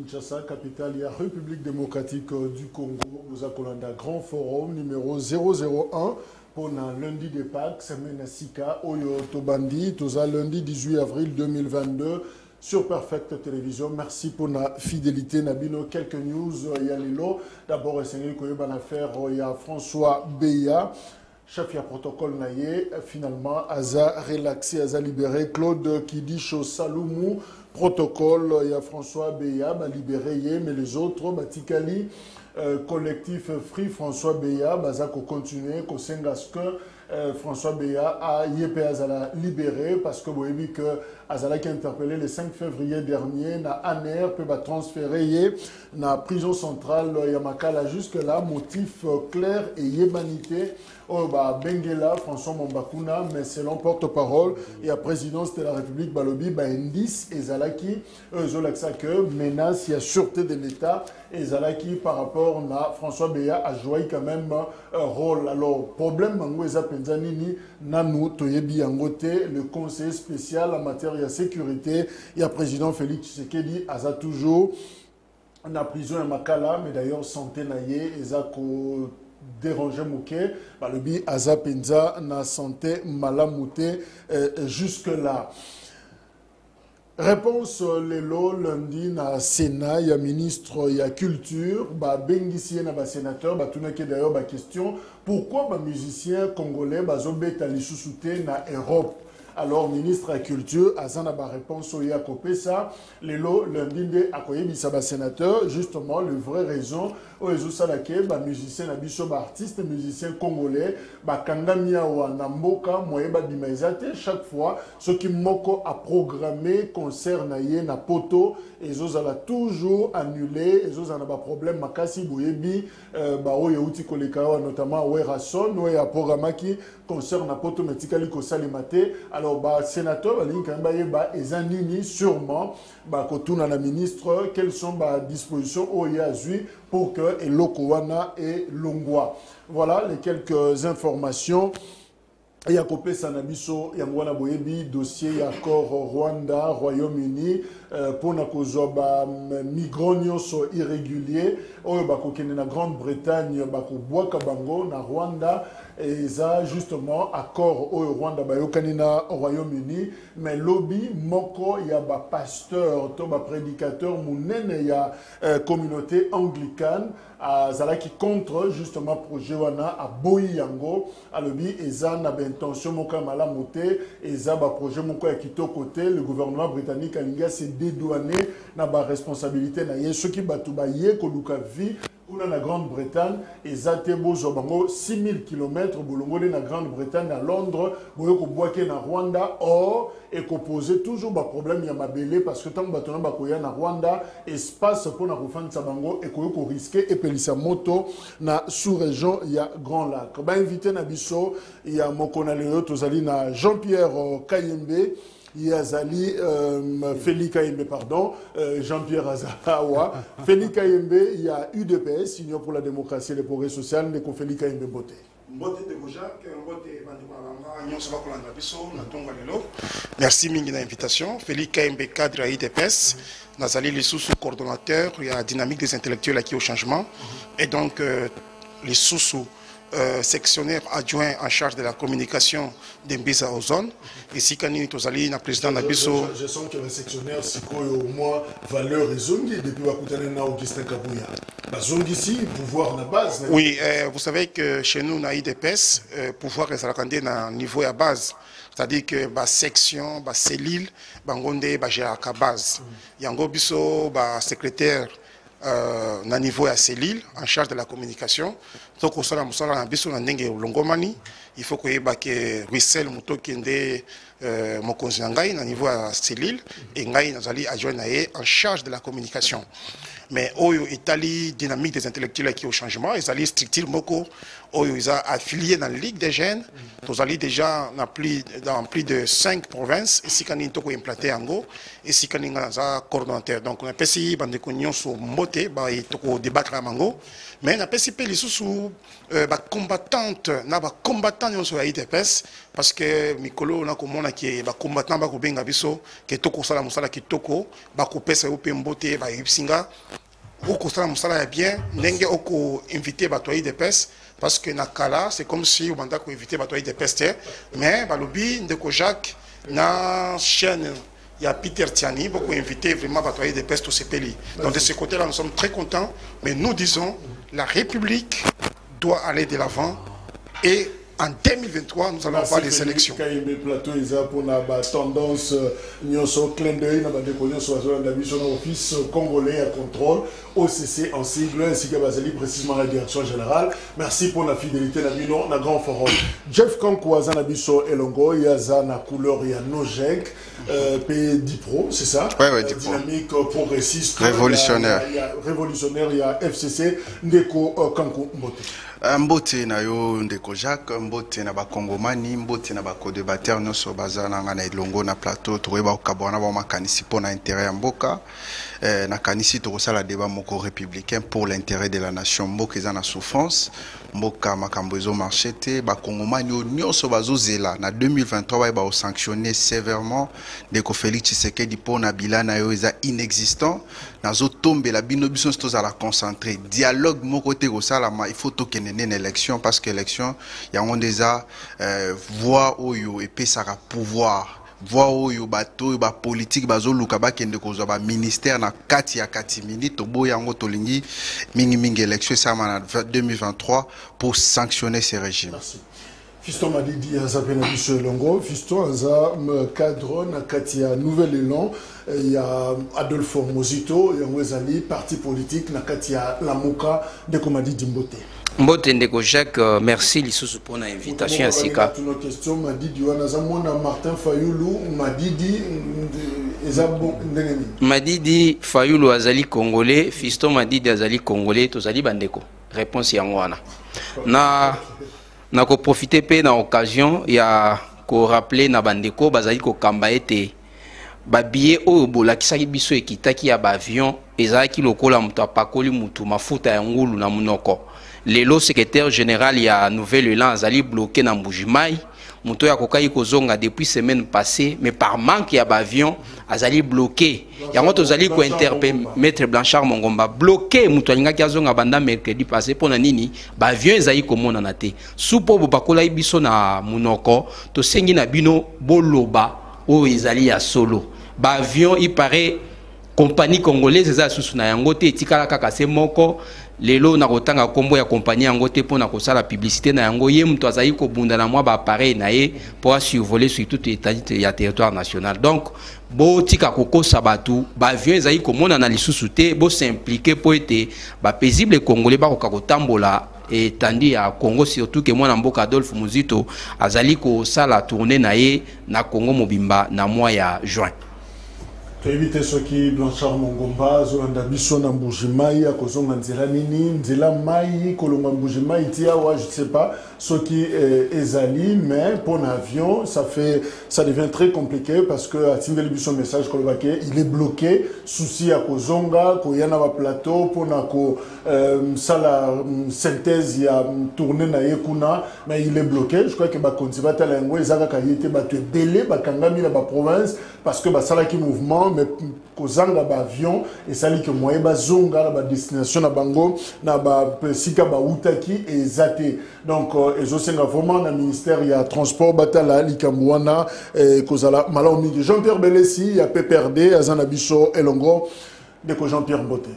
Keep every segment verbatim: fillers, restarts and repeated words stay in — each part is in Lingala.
Kinshasa, capitale de la République démocratique du Congo. Nous avons un grand forum numéro zéro zéro un pour le lundi de Pâques, semaine Sika, Oyo Tobandi, tout ça lundi dix-huit avril deux mille vingt-deux sur Perfect Télévision. Merci pour la fidélité. Nabino, quelques news, il y a Lilo. D'abord, il y a une affaire, il y a François Beya. Chef ya protocole naye, finalement, Aza relaxé, Aza libéré. Claude Kidisho Saloumou, protocole, il y a François Beya, bah, libéré, mais les autres, bah, Tikali, euh, collectif Free François Beya, bah, ça continue, qu'on s'engage que euh, François Beya a yépé Azala libéré parce que vous avez vu que Azala qui a interpellé le cinq février dernier, na Aner peut bah, transférer na prison centrale Yamakala jusque-là, motif euh, clair et yébanité. Oh, bah, Benguela, François Mombakuna, mais selon porte-parole et la présidence de la République Balobi, bah, Indice et Zalaki, eux, que menace, il y a sûreté de l'État et Zalaki par rapport à François Beya a joué quand même un rôle. Alors, problème, Mangoueza Penzanini, Nanou, Toyebi Angote, le conseiller spécial en matière de sécurité, il y a président Félix Tshisekedi, Aza toujours, la prison à Makala, mais d'ailleurs, santé naïe, Ezako. Déranger Mouké, bah, le bi Aza Penza na santé malamouté euh, jusque là. Réponse lelo lundi na Sénat, il y a ministre, il y a culture, bah Bengisi na ba sénateur, bah tout n'est d'ailleurs ba question pourquoi bah musiciens congolais bah zobeta li sous-souté na Europe. Alors, ministre de la Culture, Azana ba réponse au Yakopé, ça, les lots, lundi, de Akoye Bissaba sénateur, justement, le vrai raison, au Ezo Salake, ba musicien, abisso, ba artiste, musicien congolais, ba Kangami wa Namboka, Moyeba Bimaizate, chaque fois, ce qui moko a programmé concert na ye na poto, Ezo Zala toujours annulé, Ezo Zana ba problème, Makasi Boyebi, ba Oye Outi Kolekawa, notamment Oye Rasson, Oye Programaki, concert na poto, Metikali Kosalimate, alors, alors, bah, sénateur, bah, Ezanini, sûrement, bah, Kotuna la ministre, quelles sont les bah, dispositions au Yazui pour que Elokowana et Longwa. Voilà les quelques informations. Il y a Kopé Sanabiso, Yangwana Boyebi, dossier accord Rwanda, Royaume-Uni, pour na kozoba migrants irréguliers, oh bah kokene na Grande-Bretagne, bah ko boaka bango na Rwanda, et ça justement accord au Rwanda bah yokani na Royaume-Uni, mais lobby moko ya ba pasteur, to ba prédicateur munene ya euh, communauté anglicane. À Zalaki contre justement projet wana à Boyango à lobby et ça n'a pas intention mon kamala moté et ça ba projet mon quoi qui côté le gouvernement britannique a linga s'est dédouané n'a pas responsabilité na ye ce qui batu ba ye ko luka vi pour la Grande-Bretagne et Zatebo Zobango six mille kilomètres bolongo na Grande-Bretagne à Londres boyo ko boake na Rwanda or et ko poser toujours ba problème ya mabélé parce que tant batona ba koya na Rwanda espace pour na kofanda sabango et ko ko risquer et pelisa moto na sous-région ya Grand Lac ba invité na biso ya mokona leo tozali na Jean-Pierre Kayembe. Il y a Zali, euh, Félix Kayembe, pardon, euh, Jean-Pierre Azawa. Félix Kayembe, il y a U D P S, Union pour la démocratie et le progrès social, mais qu'on Félix Kayembe Boté. Merci Mingi de l'invitation. Félix Kayembe, cadre à U D P S. Nazali, les sous-coordonnateurs, il y a Dynamique des intellectuels acquis au changement. Et donc, euh, les sous-sous. Euh, sectionnaire adjoint en charge de la communication d'Embisa Ozone. Ici, quand nous sommes le président Nabiso. Je sens que le sectionnaire, c'est au moins valeur et zongi depuis que Augustin Kabouya. Zongi ici, pouvoir na base. Oui, euh, vous savez que chez nous, na I D P S, euh, pouvoir est à niveau à base. C'est-à-dire que la section, la cellule, bangonde, la base. Yango biso, la secrétaire. Euh, na niveau à cellule en charge de la communication donc au sol na biso na ndenge longomani il faut que yebake Russell muto kende euh, mokonzi ngai na niveau à cellule et ngai nazali adjoint na ye en charge de la communication mais oyo Italie dynamique des intellectuels qui au changement ezali structure moko oyo ils a affilié dans la Ligue des jeunes tozali déjà dans plus dans plus de cinq provinces et si kanini toko implanté ango et si kanini za coordonnateur donc on a pesi bande konyo so moté ba toko débattre mango mais on a pesi pe les sous ba combattante na ba combattant combattants nyonso ya I D P S parce que mikolo na komona ki ba combattant ba ko benga biso ke toko sala musala kitoko ba ko pesa yo pembote ba yipsinga oko sala musala ya bien ndenge oko inviter ba to I D P S parce que na kala c'est comme si on banda ko inviter ba to I D P S mais ba lobi ndeko Jacques na chaîne il y a Peter Tiani, beaucoup invité vraiment à batailler des pestes au C P L I. Donc de ce côté-là, nous sommes très contents, mais nous disons, la République doit aller de l'avant et en deux mille vingt-trois, nous allons avoir les élections. Plateau pour la tendance, nous clin d'œil, nous office congolais à contrôle, O C C en sigle, ainsi que Baseli, précisément la direction générale. Merci pour la fidélité, dans la grand forum. Jeff Kankouazan, Nabiso Elongo, Yaza, na couleur, il y a Nojek, P dix Pro, c'est ça? Oui, oui, dix Pro. Dynamique, progressiste, révolutionnaire. Il y a révolutionnaire, il y a F C C, Ndeko Kankou Mbote. Mbote na yo ndeko Jacques, mbote na bakongomani, mbote na bakodebateur nyonso baza na nga na elongo na plateau toyeba okabwana ba makanisi pour na intérêt ya mboka. Eh, na kanisi tokosala débat moko républicain pour l'intérêt de la nation. Mboka eza na souffrance, mboka makambo ezo marché te, bakongomani nyonso bazozela na deux mille vingt-trois ba sanctionner sévèrement ndeko Félix Tshisekedi pour na bilana yo eza inexistant. Nazo tombe la bino biso sto la concentrer dialogue moko te kosala ma il faut tokene une élection parce que l'élection il y a déjà euh, voix oyo et puis ça a pouvoir voix oyo bato ba politique bazo luka ba kende ko ba ministère na kati ya kati minute boya yango tolingi mingi mingi élection ça na deux mille vingt-trois pour sanctionner ces régimes. Merci. Fiston m'a dit à Penabiso Longo, Fiston a un cadre na kati ya Nouvel Élan, il y a Adolfo Mozito, il y a Wezali, parti politique na kati ya Lamuka de Komadi Dimbote. Mbote ndeko Jacques, merci lisusu pour l'invitation à Sika. Une question m'a dit Martin Fayoulou m'a dit m'a dit Fayoulou azali congolais, Fiston m'a dit azali congolais, tozali bandeko. Réponse yangwana. Na na ko profiter pe na occasion ya ko rappeler na bandeko bazali ko kamba ete ba billet oyo bolakisaki biso ekitaki ya ba avion ezalaki lokola mutu apakoli mutu mafuta ya ngulu na munoko. Lelo secrétaire général ya Nouvel Élan azali bloqué na Mbujimai, muto ya kokai kozonga depuis semaine passée, mais par manque ya avion azali bloqué. Yango tozali ko interpeller maître Blanchard Mongomba bloqué muto alingaki azonga banda mercredi passé pona nini ba avion ezali komona na te. Supo bobakola biso na munoko to sengi na bino boloba o ezali ya solo. Ba avion il paraît compagnie congolaise za susu na yango te etikala kaka se moko. Lelo na kotanga kombo ya compagnie yango te pona kosala publicité na yango ye muto azali ko bunda na mwa ba appareil na ye pour survoler sur tout état ya territoire national. Donc bo tika kokosa batu ba avion ezali komona na lisusu te bo s'impliquer pour ete ba paisible congolais ba kotambola et tandi à Congo surtout que moi na mboka Adolphe Muzito azali ko sala tourner na ye na Congo mobimba na mois ya juin. To éviter ce qui Blanchard Mongomba zolanda biso na Mbujimai à kozonga nzela nini nzela mai kolonga Mbujimai tia wa je sais pas ce qui est ezali mais pour l'avion ça fait ça devient très compliqué parce que à tingeli biso message kolobake il est bloqué souci à kozonga ko yana ba plateau pour na ko sala synthèse ya tourner na yekuna mais il est bloqué je crois que ba konzibata la ngo ezaka kayete ba te belé ba kangami na ba province parce que ba sala ki mouvement mais kozanga ba avion et sali que moye ba zonga na ba destination na bango na ba sika ba utaki et zate donc ezo senga vraiment na ministère ya transport batala likamwana et kozala malaomi Jean-Pierre Belessi ya P P R D azana biso elongo ndeko Jean-Pierre Mbote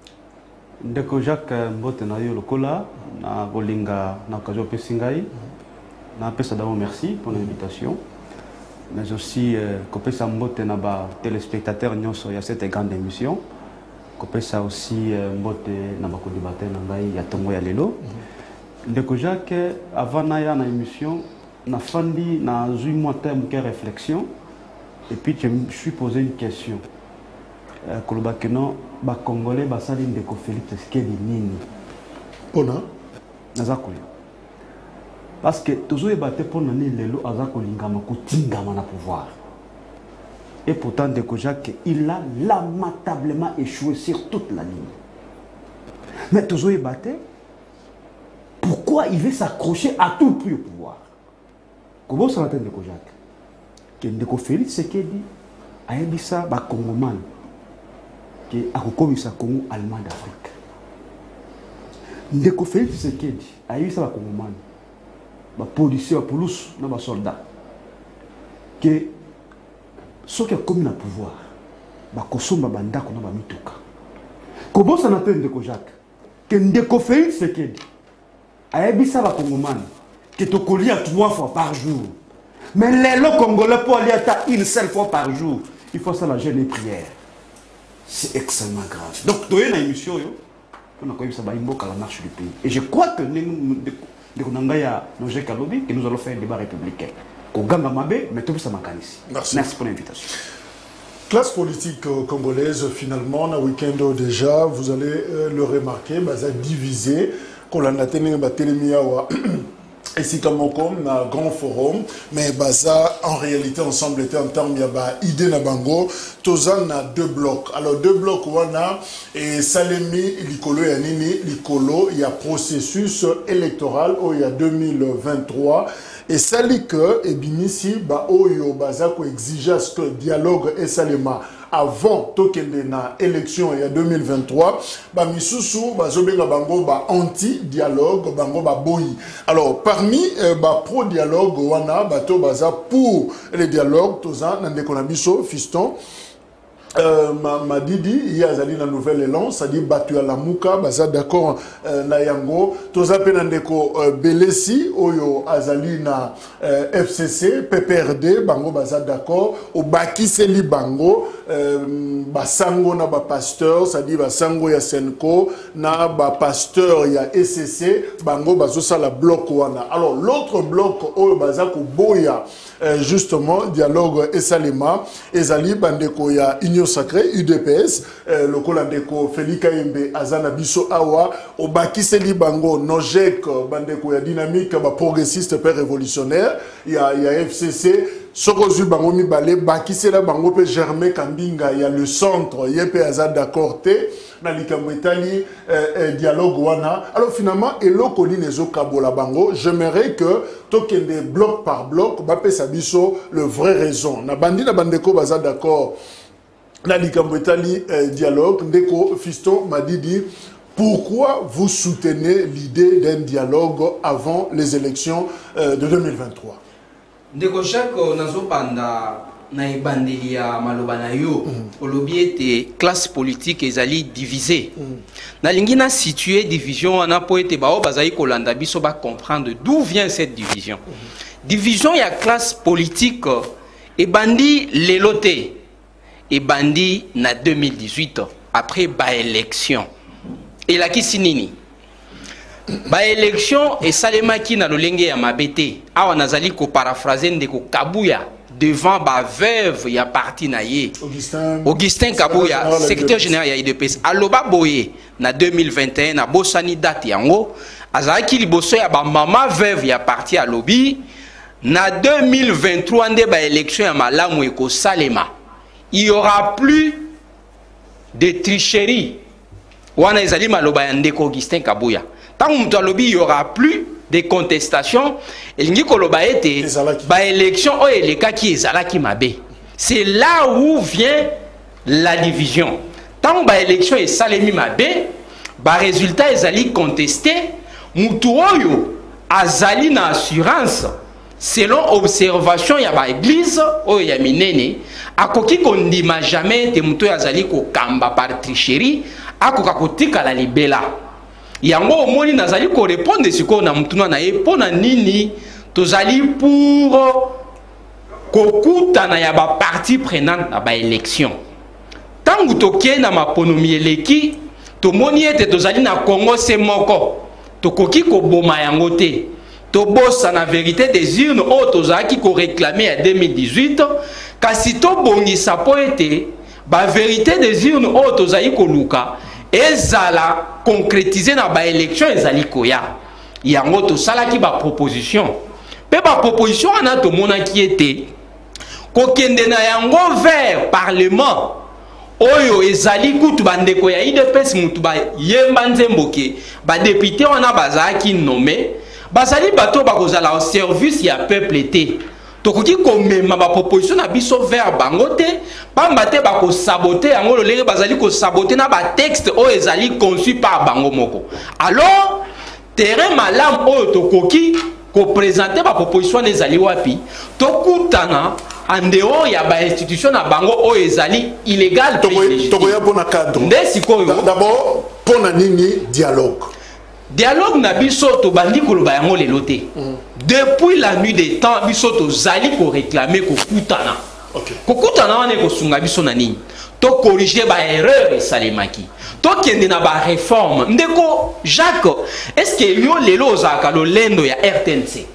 ndeko Jacques Mbote na yo lokola na bolinga na occasion pesingai na pesa d'abord merci pour l'invitation. Mais aussi Kopesa Mbote na ba téléspectateurs nyonso ya cette grande émission. Kopesa aussi Mbote na ba kodebateur na ngai ya tongo ya lelo. Ndeko Jacques avant na ya na émission na fandi na zui moi terme que réflexion et puis je me suis posé une question. Koloba que non ba congolais ba sali ndeko Félix Tshisekedi nini? Pona nazakoya. Parce que toujours ébatté pour nani lelo azako lingama kutingama na pouvoir. Et pourtant Ndeko Jacques il a lamentablement échoué sur toute la ligne. Mais toujours ébatté pourquoi il veut s'accrocher à tout prix au pouvoir? Comment ça va ndeko Jacques? Que ndeko Félix Sekedi a ebisa ba Congoman que akokomisa Congo allemand d'Afrique. Ndeko Félix Sekedi a ebisa ba Congoman ba policiers ba polus na ba soldats que ceux qui ont commis le pouvoir ba kosomba bandako na ba mituka. Comment ça n'appelle ndeko Jacques? Que ndeko Félix Sekedi a ebisa ba Congoman que tu collies trois fois par jour. Mais les lots congolais pour aller à une seule fois par jour, il faut ça la jeûne et prière. C'est extrêmement grave. Donc, tu as une émission, on a connu ça, la marche du pays. Et je crois que nous allons faire un débat républicain. Merci. Merci pour l'invitation. Classe politique congolaise, finalement, dans le week-end déjà, vous allez euh, le remarquer, bah, ça a divisé, qu'on a tenu à Télémiawa. Et si comme on a un grand forum, mais baza en réalité ensemble était en termes de idée na bango, tozan na deux blocs. Alors deux blocs wana et Salemi likolo ya nini likolo il y a processus électoral au il y a deux mille vingt-trois et sali que et binisi ba oyo baza ko exiger ce que dialogue et salema avant tokende na élection il y a deux mille vingt-trois ba misusu bazobenga bango ba anti dialogue bango ba boyi. Alors parmi euh, ba pro dialogue wana bato baza pour les dialogues tozan na ndeko na biso fiston Euh, ma, ma didi, il y a la nouvelle élan, ça dit battu à la mouka, baza d'accord euh, na yango, toza penandeko euh, belesi, oyo azali na euh, F C C, P P R D, bango baza d'accord, au baki seli bango, euh, basango na ba pasteur, ça dit basango ya Senko, na ba pasteur ya S C C, bango bazo sa la bloc wana. Alors l'autre bloc oyo baza ko boya euh, justement dialogue esalema, ezali bandeko ya Union Sacré, U D P S, euh, le Kolandeko, Félix Kayembe, Azana Biso Awa, Obakiseli Bango, Nojek, Bandeko, ya dynamique, ba progressiste, père révolutionnaire, il y a, y a F C C, Sorozu Bango Mibale, Bakisela Bango, Pe Germain Kambinga, il y a le centre, Yepe Azad d'accord, Nalikamwetali, dialogue wana. Alors finalement, Elo Koli Nezo Kabola Bango, j'aimerais que tokende bloc par bloc, Bape Sabiso, le vrai raison. Na bandi na bandeko Bazad d'accord. Nalikamwetali dialogue, Ndeko Fiston m'a dit, dit pourquoi vous soutenez l'idée d'un dialogue avant les élections de deux mille vingt-trois? Ndeko Jacques nazopanda na ebandeli ya maloba na yo olobi ete classe politique ezali divisée. Na lingi na situer division wana po ete bao bazali kolanda biso ba comprendre d'où vient cette division. Division ya classe politique ebandi lelote et bandi na deux mille dix-huit après ba élection et la kisinini ba élection et salemaki na lolenge ya mabete awa nazali ko paraphraser ndeko Kabuya devant ba veuve ya parti na ye Augustin, Augustin Kabuya secrétaire général ya I D P S aloba boye na deux mille vingt et un na bosani date yango azaki liboso ya ba mama veuve ya parti alobi na deux mille vingt-trois nde ba élection ya malamu eko salema. Il n'y aura plus de tricherie. Wana ezali maloba ya ndeko Augustin Kabuya. Tant que il n'y aura plus de contestation. Il n'y a ete ba élection o eleka ki ezalaki mabe. C'est là où vient la division. Tant ba élection est salemi mabe, ba résultat ezali contesté, mutu oyo azali na assurance. Selon observation ya ba église o ya minene akoki kondima jamais te muto ya zali ko kamba par tricherie akoka kotika la libela yango omoni nazali ko répondre siko na mutuna na ye pona nini tozali pour kokuta na ya ba partie prenante na ba élection tangu toke na maponomi eleki tomoni ete tozali na Congo se moko tokoki ko boma yango te. Tobosa na vérité des urnes qui ko réclamé en deux mille dix-huit kasi to bongisa po ete ba vérité des urnes otozayi ko luka ezala concrétiser na ba élection ezali koya yango to salaki ba proposition pe ba proposition ana to monaki ete ko kende na yango vers parlement oyo ezali kutu bandeko ya I D P S mutu ba yemba nzemboke ba député wana bazaki nommé bazali bato bakozala au service ya peuple te tokoki komema ba proposition na biso vers bango te pamba te bako saboter yango lolenge bazali ko saboter na ba texte o ezali conçu par bango moko alors terrain malam o tokoki ko présenter ba proposition ezali wapi tokutana en dehors ya ba institution na bango o ezali illégal tokoya pona cadre d'abord pona nini dialogue dialogue na biso to bandi koloba yango lelo te depuis la nuit des temps biso to zali ko réclamer ko kutana OK ko kutana wane ko sunga biso na nini to corriger ba erreur esalemaki to kende na ba réforme ndeko Jacques est-ce que yo lelo ozaka lolendo ya R T N C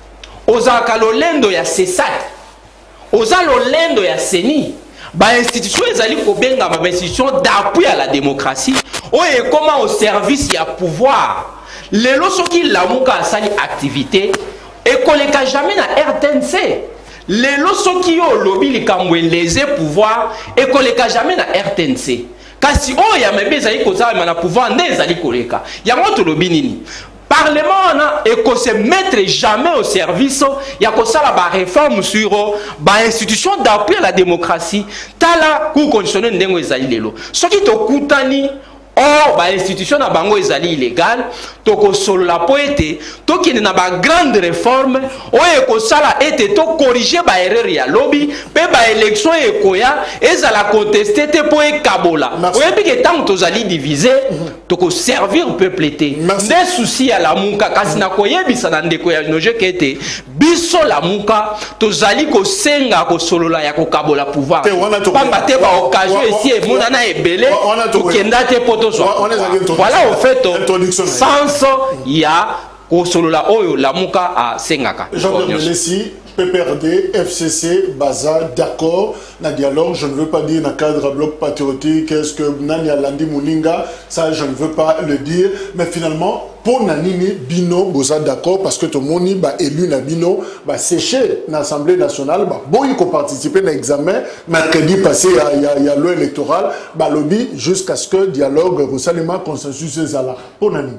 ozaka lolendo ya C E S A C oza lolendo ya C E N I ba institution ezali ko benga ba institution d'appui à la démocratie o e comment au service ya pouvoir lelo soki lamuka asali activité et koleka jamais na R T N C lelo soki yo lobby likambo les pouvoir et koleka jamais na R T N C kasi o ya mebe ezali kozala na pouvoir nde ezali koleka yango to lobby nini Parlement et qu'on se mette jamais au service il y a ça la réforme sur ba institution d'appui à la démocratie tala ku conditionner ndengo ezali lelo soki to kutani or ba institution na bango ezali illégal to ko solo la poete to kine na ba grande réforme o e ko sala ete to corriger ba erreur ya lobby pe ba élection e koya ezala contester te po e kabola o e bike tant to zali diviser to ko servir peuple te des soucis à la muka kasi na koyebisa na ndeko ya noje kete biso la muka to zali ko senga ko solo la ya ko kabola pouvoir pamba te ba occasion ici e mona na ebele to kenda te poto voilà au fait sans ya kosolola oyo lamuka a sengaka Jean-Pierre Messi P P R D F C C Baza d'accord na dialogue je ne veux pas dire na cadre bloc patriotique est-ce que nani alandi muninga ça je ne veux pas le dire mais finalement pour nanini bino boza d'accord parce que tout le monde ba élu na bino ba séché na Assemblée nationale ba boy ko participer na examen mercredi passé il y a il y a loi électorale ba lobby jusqu'à ce que dialogue rosalema consensus ezala pour nani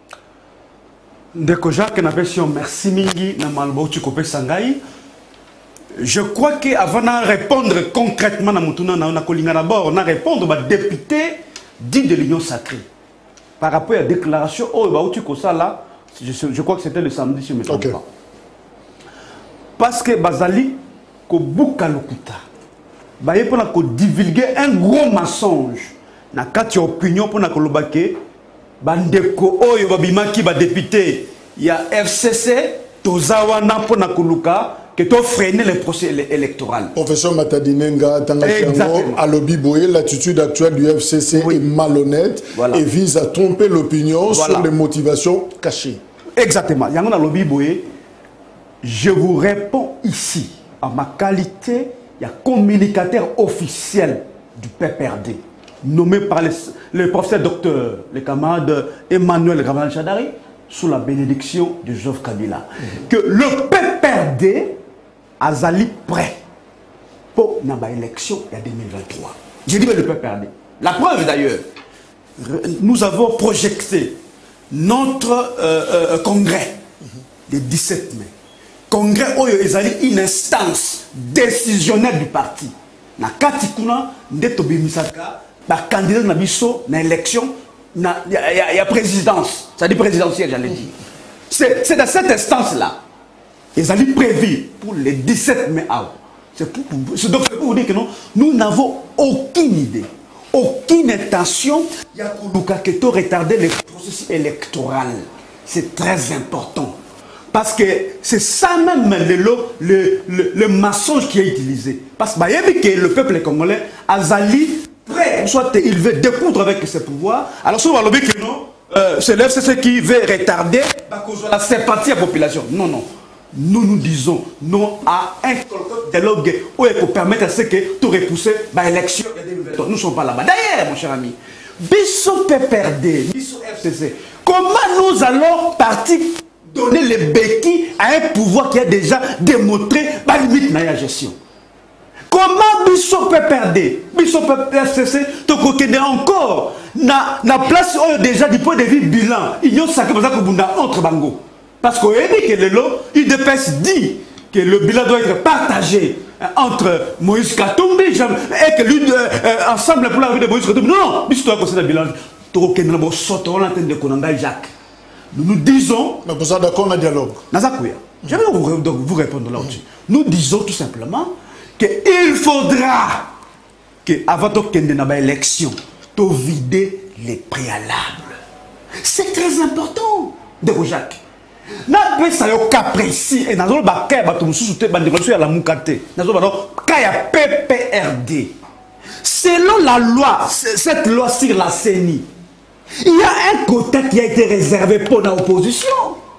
Ndeko Jacques na version merci mingi na malbo tu kopé sangai. Je crois que avant de répondre concrètement na mutuna na na kolinga d'abord na répondre ba député dit de l'Union sacrée. Par rapport à la déclaration oh ba tu ça là je, je crois que c'était le samedi si je me trompe okay. pas. Parce que bazali ko buka lokuta. Ba yé pour ko divulguer un gros mensonge na kati opinion pour na kolobake bandeko oyo babimaki ba député ya F C C tozawa na pona kuluka que to freiner le procès électoral. Professeur Matadinenga Tangafiango à lobby boye l'attitude actuelle du F C C oui. est malhonnête voilà. et vise à tromper l'opinion voilà. sur les motivations cachées. Exactement. Yango na lobby boye je vous réponds ici à ma qualité ya communicateur officiel du P P R D. Nommé par le, le professeur docteur, le camarade Emmanuel Ravan Chadari, sous la bénédiction de Joseph Kabila, mm-hmm. que le P P R D a zali prêt pour l'élection de deux mille vingt-trois. J'ai dit le P P R D. La preuve d'ailleurs, nous avons projeté notre euh, euh, congrès mm-hmm. le dix-sept mai. Congrès où il y a une instance décisionnelle du parti. Na katikuna ndeto bimisaka ba candidat na biso na élection na ya, ya présidence, ça dit présidentielle j'allais dire. C'est dans cette instance là. Ils allaient prévu pour le dix-sept mai. C'est pour, pour, pour vous dire que non, nous n'avons aucune idée, aucune intention il y a que retarder le processus électoral. C'est très important. Parce que c'est ça même le, le, le, le mensonge qui est utilisé. Parce que le peuple congolais a zali prêt, soit il veut découdre avec ses pouvoirs. Alors souvent on dit que non, euh, c'est l'F C C qui veut retarder la sympathie à la population. Non, non. Nous nous disons non à un dialogue où il faut permettre à ce que tout repousser l'élection. Nous ne sommes pas là-bas. D'ailleurs, mon cher ami, Bisso P P R D, Bisso F C C, comment nous allons partir donner les béquilles à un pouvoir qui a déjà démontré la limite de la gestion? Comment Bisso P P R D, Bisso F C C, te coquiner encore na, na place où déjà du point de vue bilan, il y a ça que vous avez entre bango. Parce qu'on dit que le lot, U D P S dit que le bilan doit être partagé entre Moïse Katumbi et que l'ensemble pour la vie de Moïse Katumbi. Non, non, mais c'est toi qui as le bilan. Nous nous disons. Mais vous êtes d'accord dans le dialogue? Je vais vous répondre là-dessus. Nous disons tout simplement qu'il faudra qu'avant l'élection, de vider les préalables. C'est très important, de Jacques. Na pesa yo cas précis et nazo ba kaya ba tout sous te ba négocier à la mukate nazo ba kaya P P R D. Selon la loi, cette loi sur la C E N I, il y a un côté qui a été réservé pour l'opposition.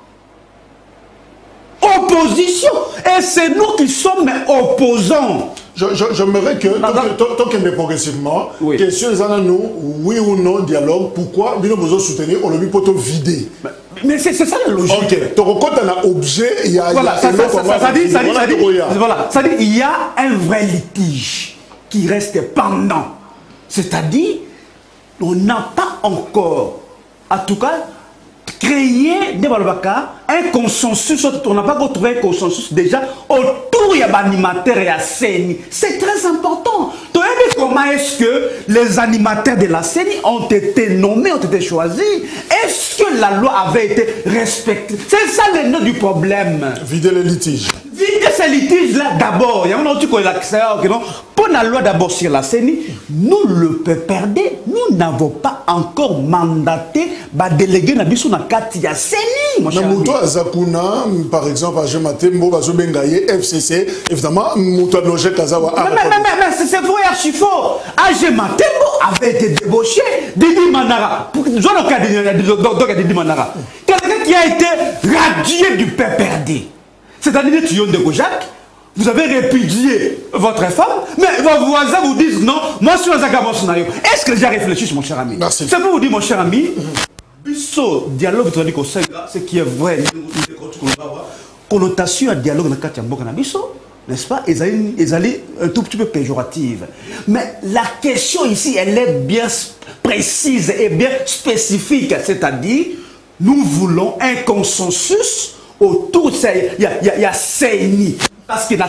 Opposition. Et c'est nous qui sommes opposants. J'aimerais que, tant qu'on est progressivement, oui. Question les nous, oui ou non, dialogue, pourquoi nous devons soutenir, on le peut te vider. Mais c'est ça la logique. Ok, ton compte un objet, il y a. Voilà, ça dit, ça dit, ça dit, voilà, ça dit, il y a un vrai litige qui reste pendant. C'est-à-dire, on n'a pas encore, en tout cas, créé un consensus, on n'a pas retrouvé un consensus déjà autour de l'animateur et la C E N I. C'est très important. Comment est-ce que les animateurs de la C E N I ont été nommés, ont été choisis? Est-ce que la loi avait été respectée? C'est ça le nœud du problème. Vider les litiges. Vider ces litiges-là d'abord. Il y a un autre qui est pour la loi d'abord sur la C E N I, nous le P P R D, nous n'avons pas encore mandaté bah délégué na biso na kati ya C E N I. Mon cher ami. Zakuna, par exemple, à Gematembo, Bazo Bengaye, F C C, évidemment, Mouto Loge Kazawa. Mais, mais, mais, mais c'est vrai, archi faux. A Gematembo avait été débauché, Didi Manara. Pour nous avons cas de Didi Manara. Quelqu'un qui a été radié du P P R D. C'est-à-dire que de Gojak. Vous avez répudié votre femme, mais vos voisins vous disent non, moi je suis un Zagabon scénario. Est-ce que j'ai réfléchi, mon cher ami? Merci. C'est pour vous dire, mon cher ami, Bisso, dialogue, ce qui est vrai, connotation à dialogue dans le cas de Bisso, n'est-ce pas? Ils allaient un tout petit peu péjorative. Mais la question ici, elle est bien précise et bien spécifique. C'est-à-dire, nous voulons un consensus autour de ça. Il y a, il y a C E N I. Parce que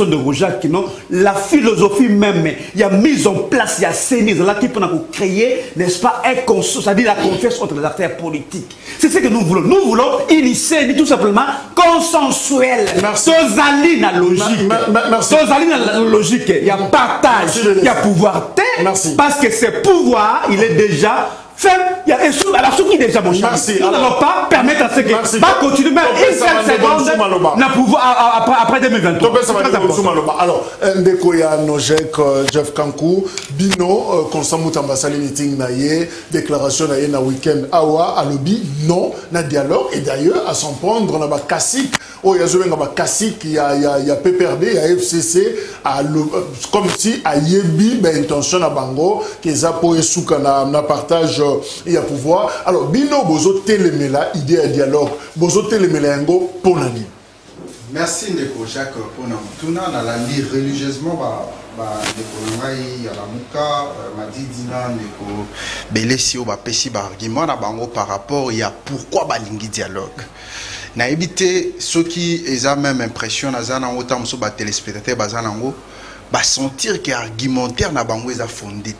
la philosophie même, il y a mise en place, il y a C E N I, là qui peut créer, n'est-ce pas, un consensus, c'est-à-dire la confiance entre les acteurs politiques. C'est ce que nous voulons. Nous voulons initier tout simplement consensuel. Merci. Tozali na logique. Merci. Tozali na logique. Il y a partage, il y a pouvoir. Merci. Parce que ce pouvoir, il est déjà fait. Il y a un sou, alors ce qui est déjà mon cher. Nous n'allons pas permettre à ce que va continuer même une seule seconde n'a pouvoir après, après deux mille vingt-trois. Alors, Ndekoya Nojek, Jeff Kankou, Bino, Constant Moutambasali meeting naïe, déclaration naïe na week-end awa, alobi, non, na dialogue, et d'ailleurs, à s'en prendre, on a ba Kassik, oh, il y a un ba Kassik, il y a, il y a, il y a P P R D, il y a F C C, à comme si, à Yebi, ben, intention à Bango, qu'ils a pour Souka, na partage, il y a pouvoir. Alors, Bino, Bozo Télémela, idée à dialogue, Bozo Télémela, Yango, Ponani. Merci Ndeko Jacques pour nous. On a lire religieusement Ndeko Ngai Yalamuka Madi Dina Ndeko Belesi ou Bapesi argument na bango par rapport il y a pourquoi balingi dialogue. Na évité ceux qui ont même impression na zana autant so ba téléspectateurs bazanango ba sentir que argumentaire na bango est fondé.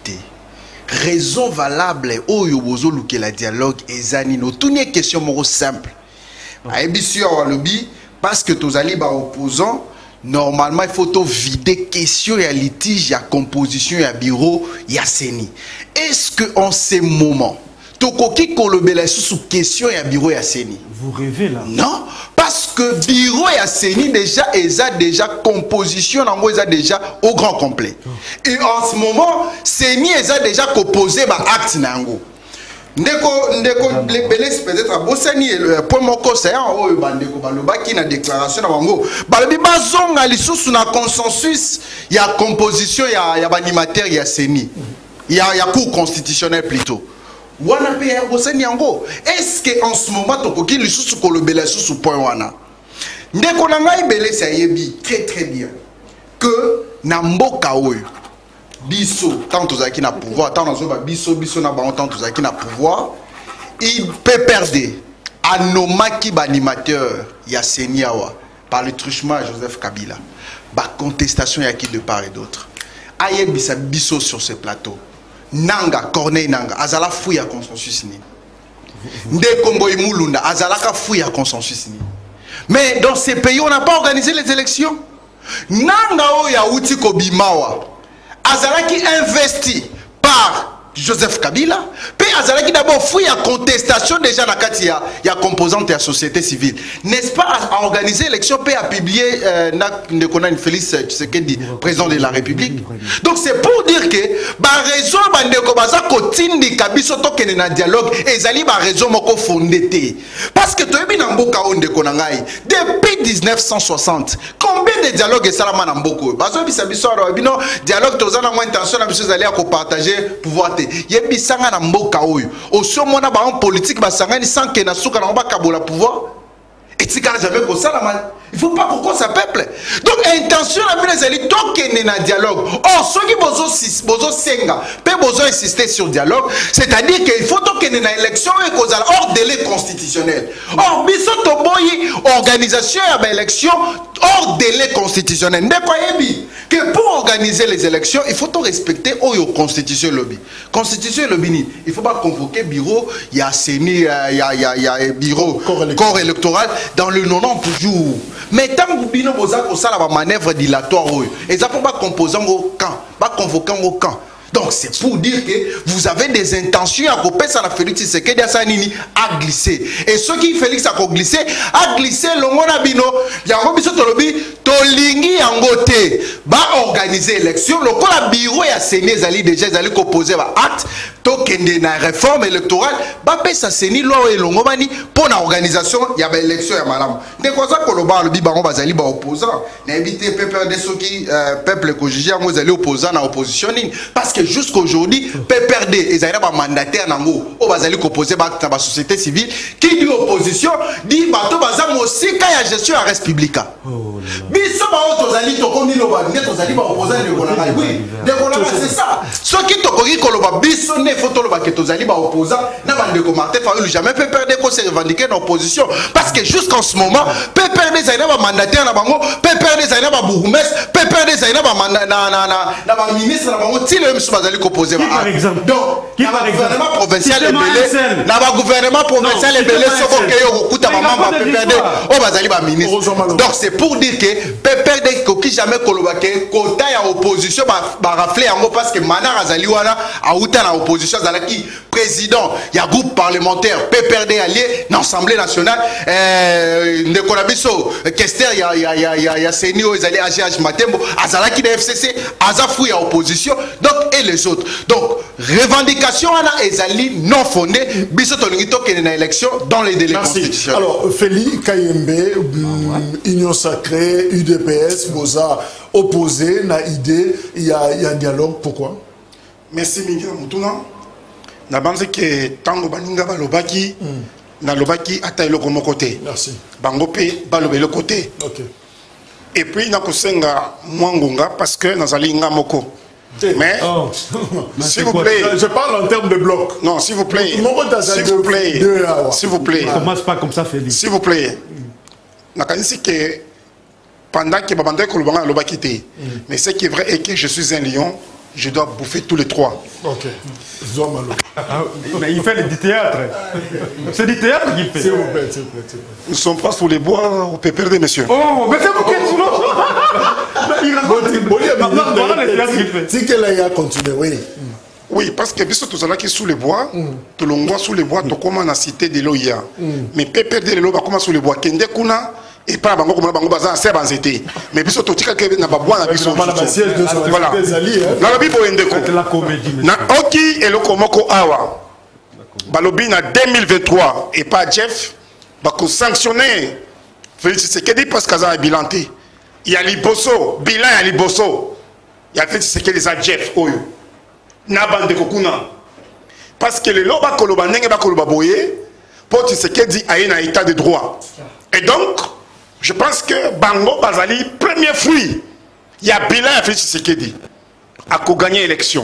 Raison valable oyo bozo luke la dialogue ezani no toutes question moro simple. Na évité au lobby parce que tous les opposants, normalement, il faut vider question, il y a litige, il y a composition, il y a bureau, il y a C E N I. Est-ce qu'en ces moments, Tokoki Kolobela sous question, il y a bureau, il y a C E N I? Vous rêvez là? Non, parce que bureau, il y a C E N I déjà, il a déjà composition, il a déjà au grand complet. Et en ce moment, C E N I, il a déjà composé par acte nango. Ndeko ndeko les belés peut-être à Bossani le point mon conseil en bandeko baloba qui na déclaration na bango balobi bazonga lisusu na consensus il y a composition il y a il y a animateur il y a C E N I il y a il y a cour constitutionnel plutôt wana pe ya Bossani yango est-ce que en ce moment to koki lisusu ko le belé sous point wana ndeko na ngai belé ça yebi très très bien que na mboka oyo biso tant tous qui na pouvoir tant nous biso biso na bon tant tous qui na pouvoir il peut perdre anomaki banimateur ya Seniawa par le truchement à Joseph Kabila. Ba contestation ya qui de part et d'autre. Ayebisa biso sur ce plateau. Nanga Corneille Nanga azala fouya consensus ni. Nde Kombo Imulunda azalaka fouya consensus ni. Mais dans ces pays on n'a pas organisé les élections. Nanga oya uti kobimawa azalaki investi par Joseph Kabila, puis Azalaki d'abord fouille à contestation déjà dans la ya, ya composante de la société civile. N'est-ce pas à organiser l'élection, puis à publier euh, une Félix Tshisekedi, président de la République. Donc c'est pour dire que bah raison bandeko baza kotindi kabiso tokene na dialogue et zali ba raison moko fondé. Parce que toi bien mboka onde konangai depuis mille neuf cent soixante, combien de dialogues et salama na mboko bazo bisa biso ro bino dialogue tozana mo intention na biso zali à partager pouvoir. Yebisanga na mboka oyo osomona ba en politique basangani sans que na suka na ba kabola pouvoir et tika jamais ko sala il faut pas qu'on ça peuple donc intention la bine zali tokene na dialogue or soki bozo sis bozo senga pe bozo insister sur dialogue c'est-à-dire qu'il faut tokene na élection et kozala hors délai constitutionnel or biso to boyi organisation ya ba élection hors délai constitutionnel ndeko yebi que pour organiser les élections il faut to respecter oyo constitution lobby constitution lobby ni il faut pas convoquer bureau il y a seni il y a il y a il y a bureau corps électoral dans le quatre-vingt-dix jours. Mais tant que bino boza ko sala ba manœuvre dilatoire et ça pour pas composant au camp, pas convoquant au camp. Donc c'est pour dire que vous avez des intentions à couper ça la Félix Tshisekedi Asanini a glissé. Et ce qui Félix a glissé, a glissé l'ongona bino, yango biso tolobi tolingi yangote, ba organiser élection, le la bureau ya Séné zali déjà zali composer ba acte tokende na réforme électorale, ba pesa Séné loi et longomani pour la organisation ya ba élection ya malam. De quoi ça koloba le bi bango bazali ba opposant, na éviter peuple de ceux qui peuple ko juger ngo zali opposant na opposition parce que jusqu'aujourd'hui, P P R D et Zaira ba mandataire nango o bazali composé ba la société civile qui dit opposition dit bato bazam aussi ka ya gestion à res publica. Biso ba auto zali to komi lo ba ngeto zali ba opposant de Kolanga. Oui, de Kolanga c'est ça. Ce qui to koki koloba biso ne photo lo ba keto zali ba opposant na bande ko Martin Fayulu jamais P P R D ko se revendiquer en opposition parce que jusqu'en ce moment P P R D Zaira ba mandataire na bango P P R D Zaira ba bourgmestre P P R D Zaira ba na na na na ba ministre na bango ti le composé par exemple donc qui par gouvernement provincial et belé na ba gouvernement provincial et belé soko ke yo kuta mama ba P P R D o bazali ba ministre donc c'est pour dire que P P R D ko ki jamais koloba ke kota ya opposition ba ba rafler yango parce que Manar azali wana a uta na opposition zalaki président ya groupe parlementaire P P R D allié na assemblée nationale euh ndeko na biso Kester ya ya ya ya ya Senio ezali A G H Matembo azalaki na F C C azafu ya opposition donc et les autres. Donc, revendication à ezali non fondée, biso tolingi tokene na élection dans les délais constitutionnels. Alors, Félix Kayembe, Union Sacrée, U D P S, Boza opposé, na idée, il y a, y a un dialogue, pourquoi? Merci Miguel Moutuna. Na banze que tango baninga balobaki, na lobaki ata eloko mo côté. Merci. Bango pe balobe le côté. OK. Et puis na kosenga mwangunga parce que nazali nga moko. Mais, oh. S'il vous plaît, je parle en termes de bloc. Non, s'il vous plaît, s'il vous plaît, s'il vous plaît, commence pas comme ça, Félix. S'il vous plaît, nakanisi que pendant que Babandé Kolobanga l'a quitté, mais ce qui est vrai est que je suis un lion, je dois bouffer tous les trois. Ok. Mais il fait du théâtre. C'est du théâtre qu'il fait. S'il vous plaît, s'il vous plaît. Nous sommes pas sous les bois, on peut perdre, monsieur. Oh, mais c'est vous qui êtes sous il raconte. Si qu'elle a continué, oui. Oui, parce que puisque tout ça qui sous les bois, tout le monde sous les bois, tout comme on a cité de l'Oia. Mais peut perdre les lois, comment sous les bois. Kende kuna et pas bango comme bango bazan c'est banzété. Mais puisque tout tika que na ba bois na biso. Voilà. Na lobi bo endeko. La comédie. Na oki et le komoko awa. Balobi na deux mille vingt-trois et pas Jeff, ba ko sanctionner Félix Tshisekedi parce qu'il a bilanté. Il y a Liboso, bilan il y a Liboso. Il y a Félix Tshisekedi ça Jeff oyo. Na bande kokuna. Parce que le loba koloba ndenge ba koloba boye, pour Tshisekedi a un état de droit. Et donc je pense que Bango Bazali, premier fruit, il y a bilan à Félix Tshisekedi à gagner l'élection.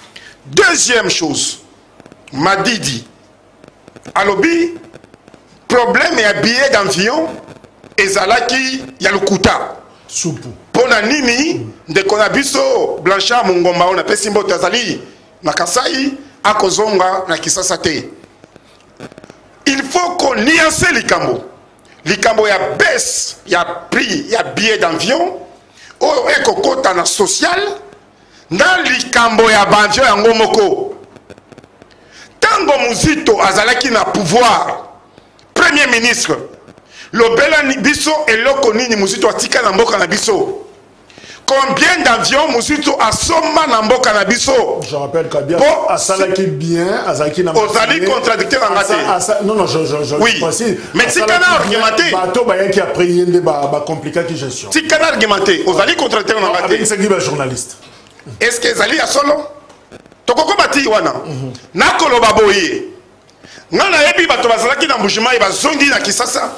Deuxième chose, Madidi, Alobi, problème ya billet d'avion ezalaki ya lokuta Supu. pona nini ndeko na biso Blanchard Mungomba on apesi mbote azali na Kasai akozonga na Kisasa te. Il faut qu'on nuance likambo likambo ya baisse ya prix ya billet d'avion oyo ekokota na social na likambo ya banvio yango moko. Tango Muzito azalaki na pouvoir premier ministre lobela biso eloko nini Muzito atika na mboka na biso. Combien d'avions Muzito asoma na mboka na biso? Je rappelle Kabia asalaki bien azalaki na Ozali contradicteur en raté. Non non je je je oui. précise. Mais si kana argumenté bato ba yaki après yende ba ba compliqué gestion. Si kana argumenté Ozali contradicteur en raté. Avec ce journaliste. Est-ce que Zali a solo? Tokoko bati wana. Nakolo baboye. Ngana yebi bato bazalaki na mbujima bazongi na Kisasa.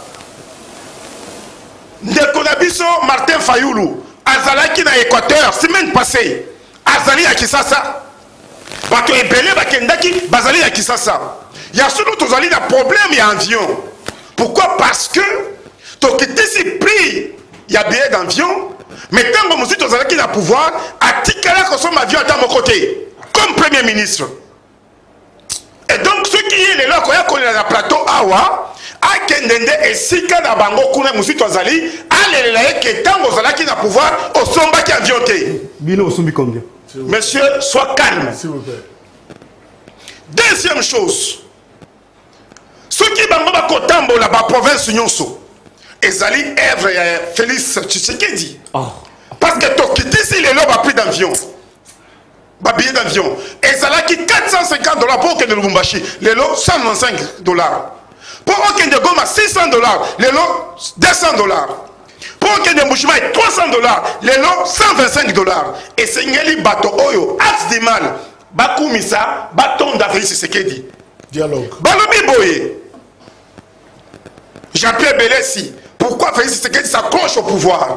Ndeko na biso Martin Fayulu azalaki na Équateur semaine passée. Azali à Kisasa. Bato ebele bakendaki bazali à Kisasa. Ya solo tozali na problème ya avion. Pourquoi? Parce que tokiti si prix ya billet d'avion. Mais tant que Muzito tozalaki na pouvoir atikala ko son avion à mon côté comme premier ministre. Et donc ce qui est les locaux ya kolela na plateau awa akendende esika na bango kuna Muzito azali alela yeke tango ozalaki na pouvoir osombaki avion te. Bilo osombi combien? Monsieur, sois calme. S'il vous plaît. Deuxième chose. Ce qui bango ba kotambo la ba province nyonso. Ezali œuvre ya Félix Tshisekedi. Oh. Parce que tu quittes ici les lots prix d'avion. Bah billet d'avion. Et ça là qui quatre cent cinquante dollars pour que de Lubumbashi. Les lots cent vingt-cinq dollars. Pour que de Goma six cents dollars. Les lots deux cents dollars. Pour que de Mbushima trois cents dollars. Les lots cent vingt-cinq dollars. Et c'est Ngeli Bato Oyo. Axe du mal. Bakoumisa. Baton d'Afrique Tshisekedi. Dialogue. Balobi Boye. Jean-Pierre Belessi. Pourquoi Félix Tshisekedi s'accroche au pouvoir?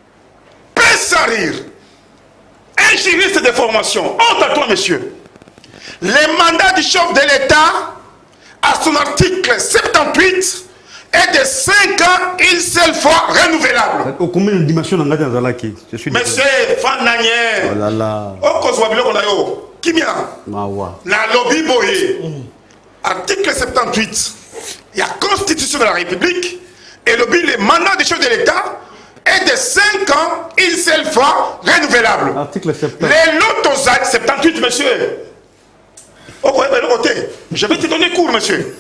Sans rire. Un juriste de formation. Honte à toi, monsieur. Le mandat du chef de l'État, à son article soixante-dix-huit, est de cinq ans, une seule fois renouvelable. Au combien de dimensions dans la Zalaki? Monsieur Fananier. Oh là là. Au Kozwabilo Konayo. Kimia. Mawa. La lobby Boye. Article soixante-dix-huit. Il y a la Constitution de la République. Et lobby, le mandat du chef de l'État est de cinq ans, une seule fois, renouvelable. Article soixante-dix. Les lotos soixante-dix-huit, monsieur. Oh, ouais, ouais, côté. Je vais te donner cours, monsieur.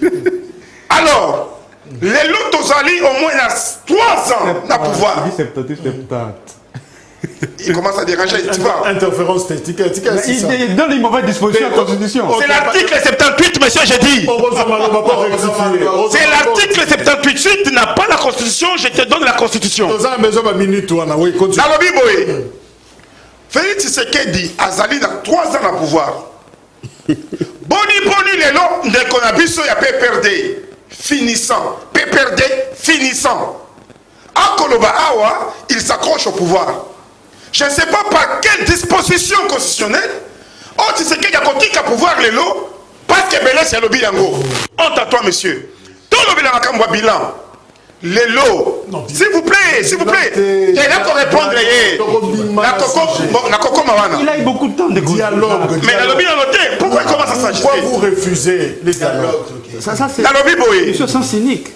Alors, les lotos ali au moins trois ans à pouvoir. Il dit soixante-dix, soixante-dix. Il commence à déranger, tu vois. Interférence technique. Il donne les mauvaises dispositions de la Constitution. C'est l'article soixante-dix-huit, monsieur, j'ai dit. C'est l'article soixante-dix-huit. Tu n'as pas la Constitution, je te donne la Constitution. Nous avons besoin d'une minute. Dans le Bible, Félix Tshisekedi Azali dans trois ans à pouvoir. Boni boni les lots de Konabiso y a P P R D finissant. P P R D finissant. À Koloba Awa, il s'accroche au pouvoir. Je ne sais pas par quelle disposition constitutionnelle. Oh, tu sais qu'il y a un pouvoir les lots parce que Belé c'est le bilango. Honte à toi, monsieur. Tout le bilan a bilan. Les lots. S'il vous plaît, s'il vous plaît. Et là qu'on répondre. La coco mawana. Il a eu beaucoup de temps de dialogue. Mais la lobby a noté. Pourquoi il commence à s'agiter? Pourquoi vous refusez les dialogues? Ça, ça c'est. La lobby boy. Monsieur sans cynique.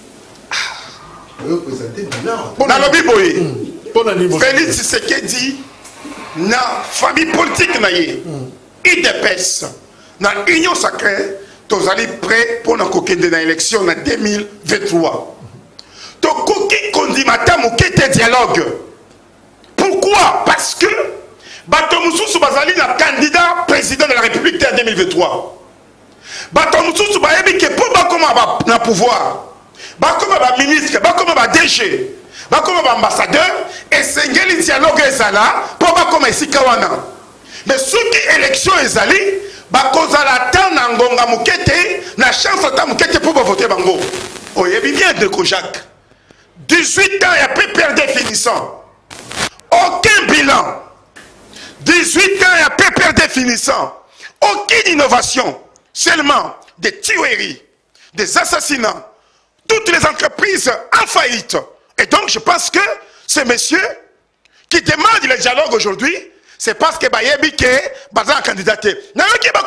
La lobby boy. Félix Tshisekedi na famille politique na ye. I D P S na union sacrée. Tous allés prêts pour nous coquiner dans l'élection en deux mille vingt-trois. Donc, qui conduit madame ou qui était dialogue? Pourquoi? Parce que Batomoussou Soubazali est candidat président de la République en deux mille vingt-trois. Batomoussou Soubazali est pour le pouvoir. Bakoma ba ministre, bakoma ba D G, bakoma ba ambassadeur, et c'est un dialogue ezala pour bakoma ici kawana. Mais ce qui élection ezali, bakozala tan na ngonga mukete, na chance ta mukete pour voter bango. Oyebi bien de Kojak. dix-huit ans, il y a P P R D finissant. Aucun bilan. dix-huit ans, il y a P P R D finissant. Aucune innovation. Seulement des tueries, des assassinats. toutes les entreprises en faillite. Et donc, je pense que ces messieurs qui demandent le dialogue aujourd'hui, c'est parce que Bayebi qui est candidaté. Dans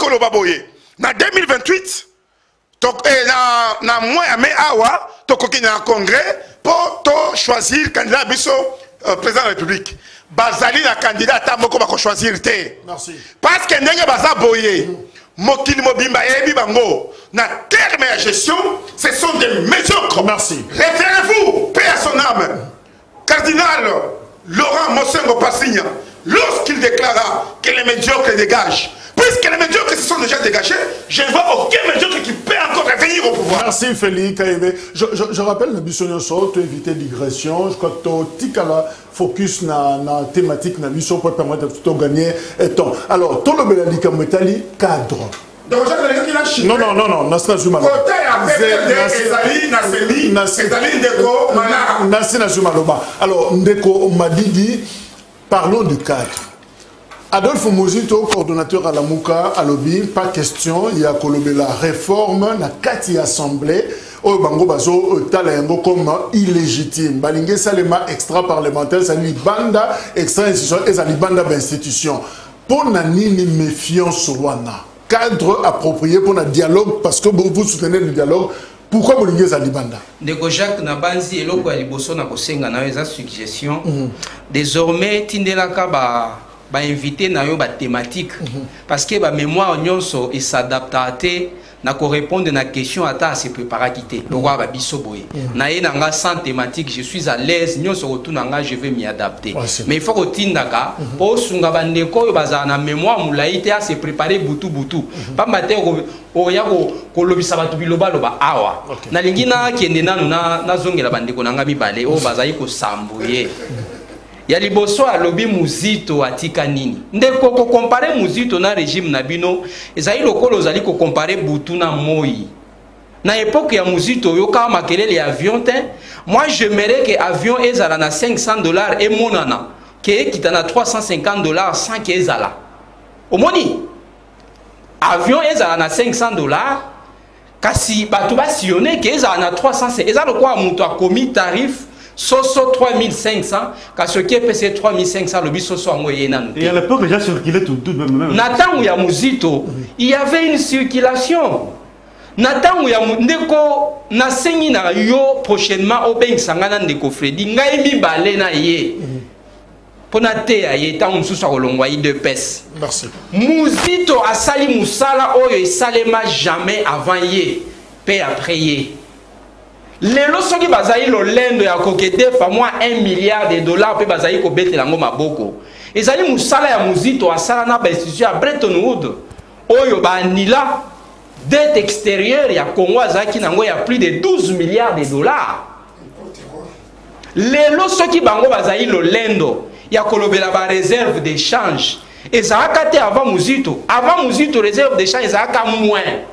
deux mille vingt-huit, dans le mois de mai, il y a un congrès pour choisir le candidat biso président de la République. Bazali na candidat à moko ba choisir té. Merci. Parce que ndenge baza boyé. Mokili mobimba yebi bango na terme de gestion, ce sont des médiocres. Merci. Référez-vous, paix à son âme. Cardinal Laurent Mosengo Passigna, lorsqu'il déclara que les médiocres dégagent, puisque les médiocres se sont déjà dégagés, je ne vois aucun médiocre qui peut encore revenir au pouvoir. Merci Félix Kaïbe. Je, je, je rappelle le Bissonio Soto, tu éviter digression. Je crois que tu as focus na la thématique na mission pour permettre de gagner temps. Alors, tout le Belali Kametali, cadre. Donc, j'ai non, non, non, non, Nasna Zuma. Côté à P P D, Ezali, Nasemi, Ezali, Ndeko, Mana. Nasna Zuma Loba. Alors, Ndeko Madidi, parlons du cadre. Adolphe Mozito, coordonnateur à la Mouka, à Lobby, pas question, il y a la réforme, la Kati Assemblée, au Bango Bazo, Talayango comme illégitime. Balingé Salema extra-parlementaire, ça lui banda extra-institution et ça lui banda d'institution. Pour Nanini méfiance Wana, cadre approprié pour un dialogue, parce que vous soutenez le dialogue, pourquoi vous l'ingez à Libanda? Ndeko Jacques Nabanzi et l'oko à Liboso na kosenga na eza suggestion. Désormais, Tindelaka ba ba invité na yo ba thématique parce que ba mémoire nyonso et s'adapter na ko répondre na question ata à se préparer quitter le roi ba biso boye na ye nga sans thématique je suis à l'aise nyonso retourna nga je vais m'y adapter mais il faut que tindaka po sunga bandeko baza na mémoire mulaite à se préparer butu butu pas mater o ya ko ko lobisa batu biloba loba awa na lingina kende nanu na na zongela bandeko na nga mibale o baza yiko sambuye ya liboso alobi muzito atika nini ndeko ko comparer muzito na régime na bino ezali lokolo zali ko comparer butu na moi na époque ya muzito yo ka makelele ya avion te moi j'aimerais que avion ezala na cinq cents dollars et monana ke kitana trois cent cinquante dollars sans que ezala omoni avion ezala na cinq cents dollars kasi batu ba sillonner ke ezala na trois cents ezala quoi muto a commis tarif Soso trois mille cinq cents, car ce qui est P C trois mille cinq cents, le bisoso a moyen. Et à l'époque, déjà circulait tout, tout même. Nathan ou Yamuzito, il y avait une circulation. Nathan ou Yamundeko, na sengi na yo prochainement au Beng Sangana Ndeko Freddy, ngai mi balé na ye. Ponate ya ye, ta umsu sa rolongwayi de pes. Merci. Muzito a sali musala oyo e salema jamais avant ye, paix après ye. Les lorsqu'ils qui basaï le lendo ya kokete fa moi un milliard de dollars pe basaï ko bete lango maboko ezali musala ya muzito asala na ba institution à Bretton Woods oyo ba nila dette extérieure ya Congo azaki nango ya plus de douze milliards de dollars les lorsqu'ils qui bango basaï le lendo ya kolobela ba réserve d'échange ezaka te avant muzito avant muzito réserve d'échange ezaka moins.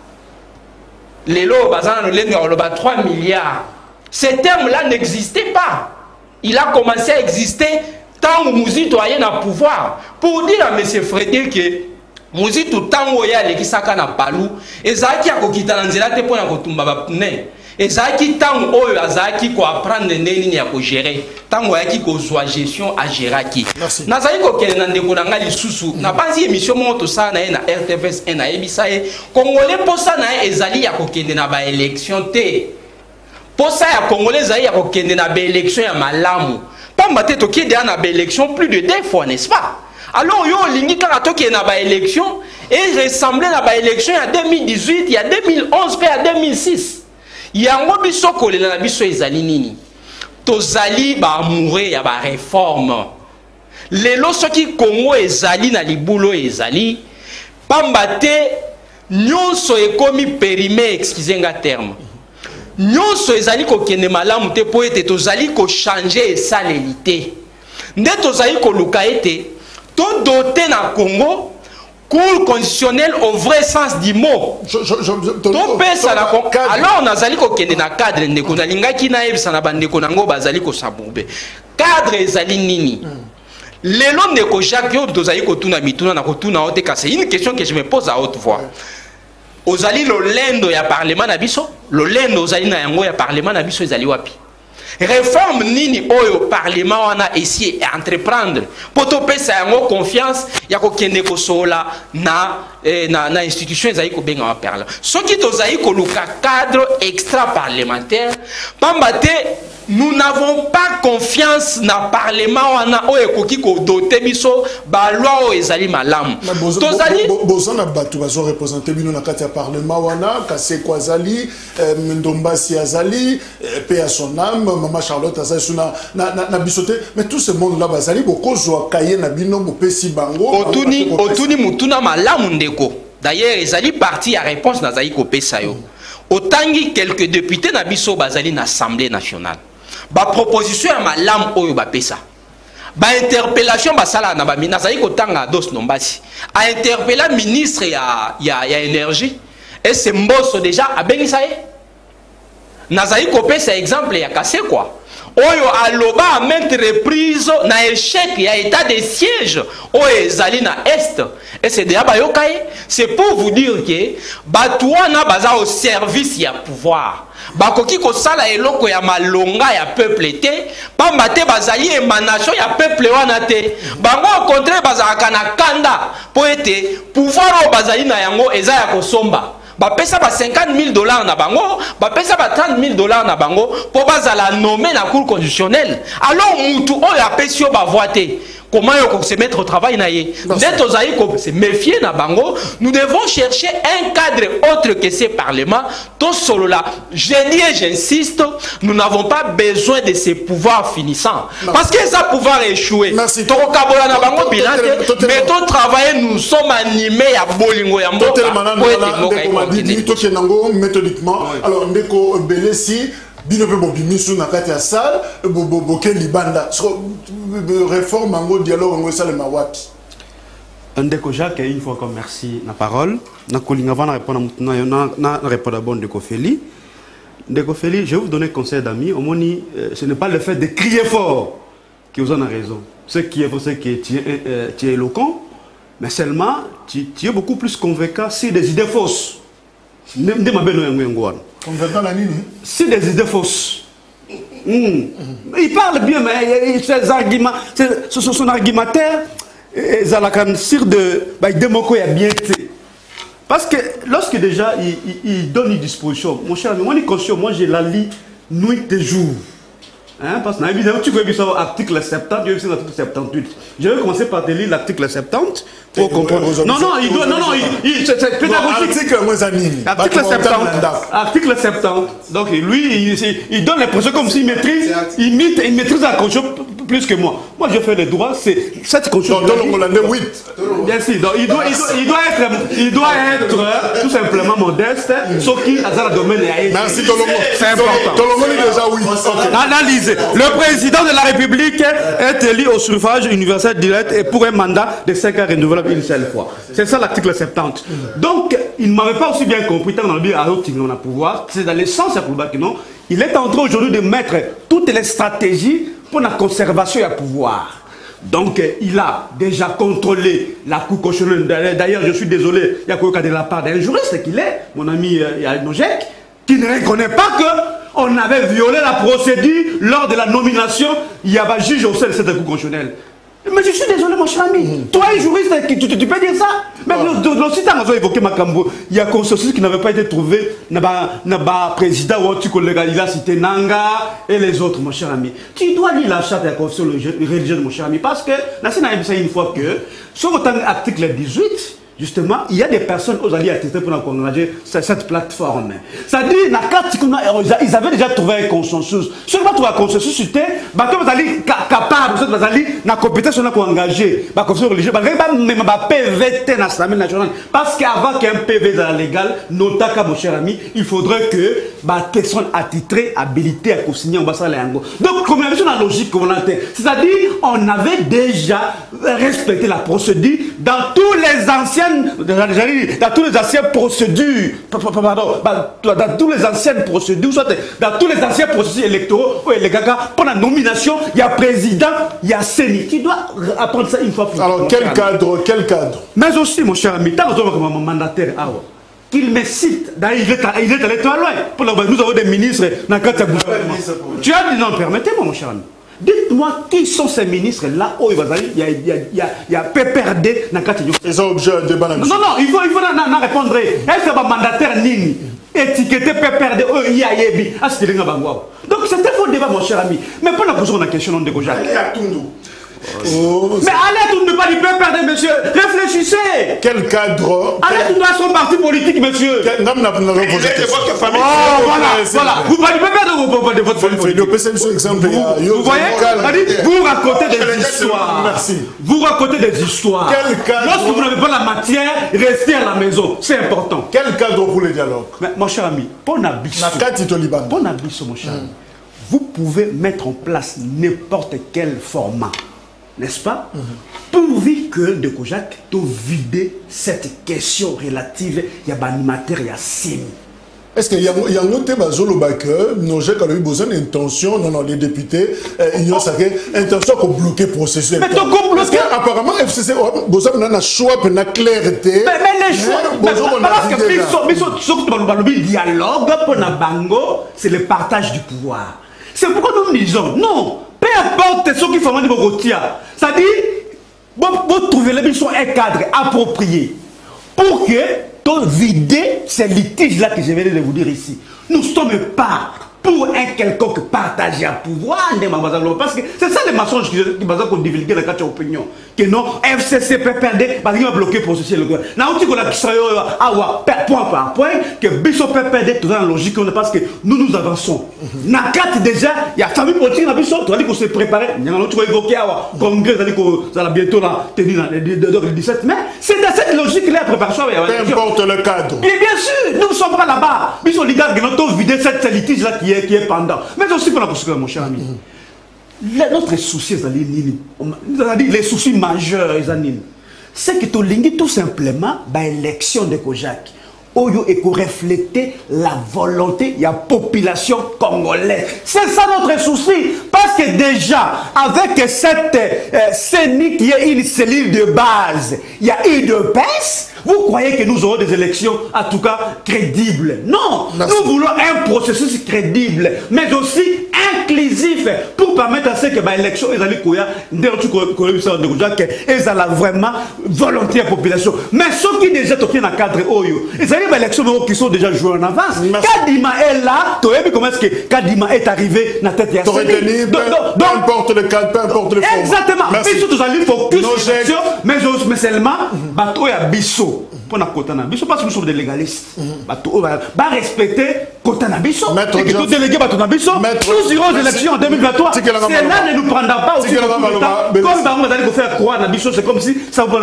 Les lots, trois milliards. Ce terme-là n'existait pas. Il a commencé à exister tant que Mouzito a un pouvoir. Pour dire à M. Frédéric que Mouzito tant que ya qui s'aka na palou, et Zaki a kokita nanzela te pona kotumba ba pne. Et Zaki tant oyo azaki ko apprendre neni ya ko gérer. Tant oya ki ko zwa gestion à gérer ki. Na zaki ko kene na ndeko na ngali susu. Na banzi émission moto sa na na R T V S na ebisa e Congolais posa na ezali ya ko kende na ba élection te. Posa ya Congolais zali ya ko kende na ba élection ya malamu. Pamba te to ki de na ba élection plus de deux fois, n'est-ce pas? Alors yo lingi kaka to ki na ba élection et ressemblait na ba élection ya deux mille dix-huit, il y a deux mille onze puis à deux mille six. Yango biso kolela na biso ezali nini tozali ba amoureux ya ba réforme lelo soki Congo ezali na libulo ezali pamba te nyonso ekomi périmé excusez nga terme nyonso ezali kokende malamu te po ete tozali ko changer esaleli nde tozali koluka ete to doté na Congo cours conditionnel au vrai sens du mot. Alors on a zali ko kende na cadre ndeko na lingaki na yebisa na bandeko nango bazali ko sabube. Cadre ezali nini? Lelo ndeko Jacques yo dozali ko tuna mituna na ko tuna ote ka c'est une question que je me pose à haute voix. ozali lolendo ya parlement na biso lolendo ozali na yango ya parlement na biso ezali wapi réforme nini oyo parlement wana essayer entreprendre po topesa yango confiance ya kokende kosola na eh, na, na institution ezali kobenga wa parlement soki tozali koluka cadre extra parlementaire pamba te nous n'avons pas confiance na parlement wana oyo ekoki kodote biso ba loi oyo ezali malamu tozali bozana bato bazo représenter bino na kati ya parlement wana Kaseko azali Ndombasi azali paix à son âme maman Charlotte azali suna na na bisote mais tout ce monde là bazali bokozwa kaye na bino mopesi bango otuni otuni mutuna malamu ndeko d'ailleurs ezali parti ya réponse nazali kopesa yo otangi quelques députés na biso bazali na assemblée nationale ba proposition ya malamu oyo bapesa ba interpellation basala na ba nazali kotanga dos Ndombasi a interpella ministre ya ya ya énergie et c'est Mbosso déjà abengisa ye nazali kopesa exemple ya Kaseko oyo aloba à maintes reprises na échec ya état de siège oyo ezali na est et c'est déjà bayokaye c'est pour vous dire que batouana baza au service ya pouvoir bakoki kosala eloko ya malonga ya peuple te pamba te bazali émanation ya peuple wana te bango au contraire bazalaka na kanda po ete pouvoir oyo bazali na yango eza ya kosomba bapesa ba cinquante mille dollars na bango bapesa ba trente mille dollars na bango po bazala nommé na cour constitutionnelle alors mutu oyo apesi yo bavoi te comment yo se mettre au travail na ye d'être ozaï ko se méfier na bango nous devons chercher un cadre autre que ces parlements tout solo là je dis et j'insiste nous n'avons pas besoin de ces pouvoirs finissants parce que ça pouvoir échouer to kabola na bango bilate mais ton travail nous sommes animés à bolingo ya mboka méthodiquement alors ndeko belesi bino pe bobimisu na kati ya salle boke libanda réforme en dialogue en salle mawapi ndeko Jacques une fois encore merci la parole na kolinga vana répondre na na répondre bon ndeko Feli ndeko Feli je vais vous donner conseil d'amis au moni ce n'est pas le fait de crier fort qui vous en a raison ce qui est ce qui est tu es, tu es éloquent mais seulement tu, tu es beaucoup plus convaincant si des idées fausses ndé mabeno yango yango wana convaincant la nini si des idées fausses. Mmh. Il parle bien, mais ses arguments, son, son argumentaire, sur de Demoko est bien fait. Parce que lorsque déjà il, il, il donne une disposition, mon cher ami, moi, conscient, moi je la lis nuit et jour. Hein, parce que évidemment, tu vois l'article soixante-dix, je vais l'article soixante-dix-huit. Je vais commencer par te lire l'article soixante-dix pour comprendre. Non, non, il doit, non, non, il, c'est pédagogique. Article soixante-dix. Article soixante-dix. Donc lui, il, il donne l'impression comme s'il maîtrise, il maîtrise, il maîtrise la constitution plus que moi. Moi, je fais les droits, c'est cette constitution. Bien sûr, donc il doit, il doit, il doit être, il doit être tout simplement modeste, sauf qu'il a dans le domaine. Merci, Tolongo. C'est important. Tolongo déjà oui. Analyse. Le président de la République est élu au suffrage universel direct et pour un mandat de cinq ans renouvelable une seule fois. C'est ça l'article soixante-dix. Donc, il ne m'avait pas aussi bien compris tant dans le but à l'autre on a pouvoir. C'est dans l'essence à pouvoir que non. Il est en train aujourd'hui de mettre toutes les stratégies pour la conservation du pouvoir. Donc, il a déjà contrôlé la Cour constitutionnelle. D'ailleurs, je suis désolé, il y a quoi de la part d'un juriste qu'il est, mon ami Nojek, qui ne reconnaît pas que on avait violé la procédure lors de la nomination. Il y avait un juge au sein de cette Cour constitutionnelle. Mais je suis désolé, mon cher ami. Mmh. Toi, un juriste, tu, tu, tu peux dire ça. Même oh. le site a évoqué Makambo. Il y a un consensus qui n'avait pas été trouvé. Il y a un président ou tu collègue, il a cité Nanga et les autres, mon cher ami. Tu dois lire la charte de la constitution religieuse, mon cher ami. Parce que, là, c'est une fois que, sur l'article dix-huit, justement, il y a des personnes aux alliés attestés pour encourager cette plateforme. C'est-à-dire, ils avaient déjà trouvé un consensus. Si on va trouver un consensus, c'était qu'ils allaient capables, ils allaient la compétence pour engager la constitution religieuse. Même P V T national national. Parce qu'avant qu'il y ait un P V dans la légale, notaka, mon cher ami, il faudrait que les personnes attitrées, habilitées à co-signer en bas de l'ango. Donc, comme il y avait une logique communautaire, c'est-à-dire, on avait déjà respecté la procédure dans tous les anciens dans toutes les anciennes procédures, pardon, dans toutes les anciennes procédures, soit dans tous les anciens processus électoraux, les gars, pour la nomination, il y a président, il y a Séni. Tu dois apprendre ça une fois pour Alors, quel cadre, quel cadre? Mais aussi, mon cher ami, tant que mon mandataire, qu'il me cite. D'ailleurs, il est, il est allé trop loin. Pour la, nous avons des ministres dans quatre gouvernements. Tu as dit non, permettez-moi, mon cher ami. Dites-moi qui sont ces ministres-là où il y a, il y a, il y a, il y a P P R D dans quatre gouvernements. Ils ont objet de débat. Non, non, il faut, il faut en répondre. Est-ce que le mandataire Nini étiqueté P P R D où il y a Yebi? Donc c'est un faux débat, mon cher ami. Mais pas la poser la question de Gojak. Oh, mais allez, tout ne pas du P P R D, monsieur. Réfléchissez. Quel cadre? Allez, tout doit son parti politique, monsieur. Quel... Non, non, non, il est de votre famille. Oh, voilà, voilà. Vous parlez du P P R D ou vous parlez de votre famille politique? Vous voyez, vous racontez des histoires. Merci. Vous racontez des histoires. Quel cadre? Lorsque vous n'avez pas la matière, restez à la maison. C'est important. Quel cadre pour le dialogue? Mais, mon cher ami, pour Nabisso, pour Nabisso, mon cher ami, vous pouvez mettre en place n'importe quel format. N'est-ce pas? Mm-hmm. Pourvu que de Kojak doit vider cette question relative, il y a un animateur, il y a Sim. Est-ce qu'il y a un autre bazolo backer, non, j'ai quand même besoin d'intention, non, non, les députés, ils ont sacré intention pour bloquer le processus. Mais donc, parce qu'apparemment, F C C, besoin d'un choix, d'une clarté. Mais, mais les choix, parce que le dialogue pour Nabango, c'est le partage du pouvoir. C'est pourquoi nous disons, non. Peu importe ce qui font de Bogotia, c'est-à-dire, vous trouvez un cadre approprié pour que tu vider ces litiges-là que je viens de vous dire ici. Nous ne sommes pas pour un quelconque partage à pouvoir, parce que c'est ça les mensonges qu'on divulgue dans la opinion. Que non, F C C peut perdre, parce qu'il va bloquer le processus électoral. Nous avons point par point que Bisso peut perdre dans la logique, parce que nous nous avançons. Dans la carte déjà, il y a famille politique dans Bisso, tu as dit qu'on s'est préparé, il y a un autre évoqué au congrès, tu as dit qu'on va bientôt tenir le dix-sept mai. C'est dans cette logique-là, la préparation. Peu importe le cadre. Et bien sûr, nous ne sommes pas là-bas. Bisso, les gars, nous avons vidé cette litige-là qui est, qui est pendant. Mais aussi pour la poursuite, mon cher ami. Notre souci, les soucis majeurs, c'est que tu as tout simplement l'élection de Kojak. Oyo et pour refléter la volonté de la population congolaise. C'est ça notre souci. Parce que déjà, avec cette euh, C E N I qui est une cellule de base, il y a eu de P E S. Vous croyez que nous aurons des élections, en tout cas, crédibles? Non. Merci. Nous voulons un processus crédible, mais aussi inclusif, pour permettre à ce que l'élection, ils allaient vraiment volonté à la population. Mais ceux qui déjà sont dans le cadre, ils allaient élections qui sont déjà jouées en avance. Kadima est là, tu sais comment est-ce que Kadima est arrivé dans la tête de la C E N I. Peu importe le cadre, peu importe le format. Exactement. Mais surtout, vous allez focus sur l'élection, mais seulement, bateau et Bisso. Pour notre côté, Bisso, parce que nous sommes des légalistes. Bateau va respecter côté Bisso. Et que tout délégué bateau Bisso, nous irons aux élections en deux mille vingt-trois. C'est là ne nous prendra pas aussi. Comme nous allons faire croire à Bisso, c'est comme si ça va.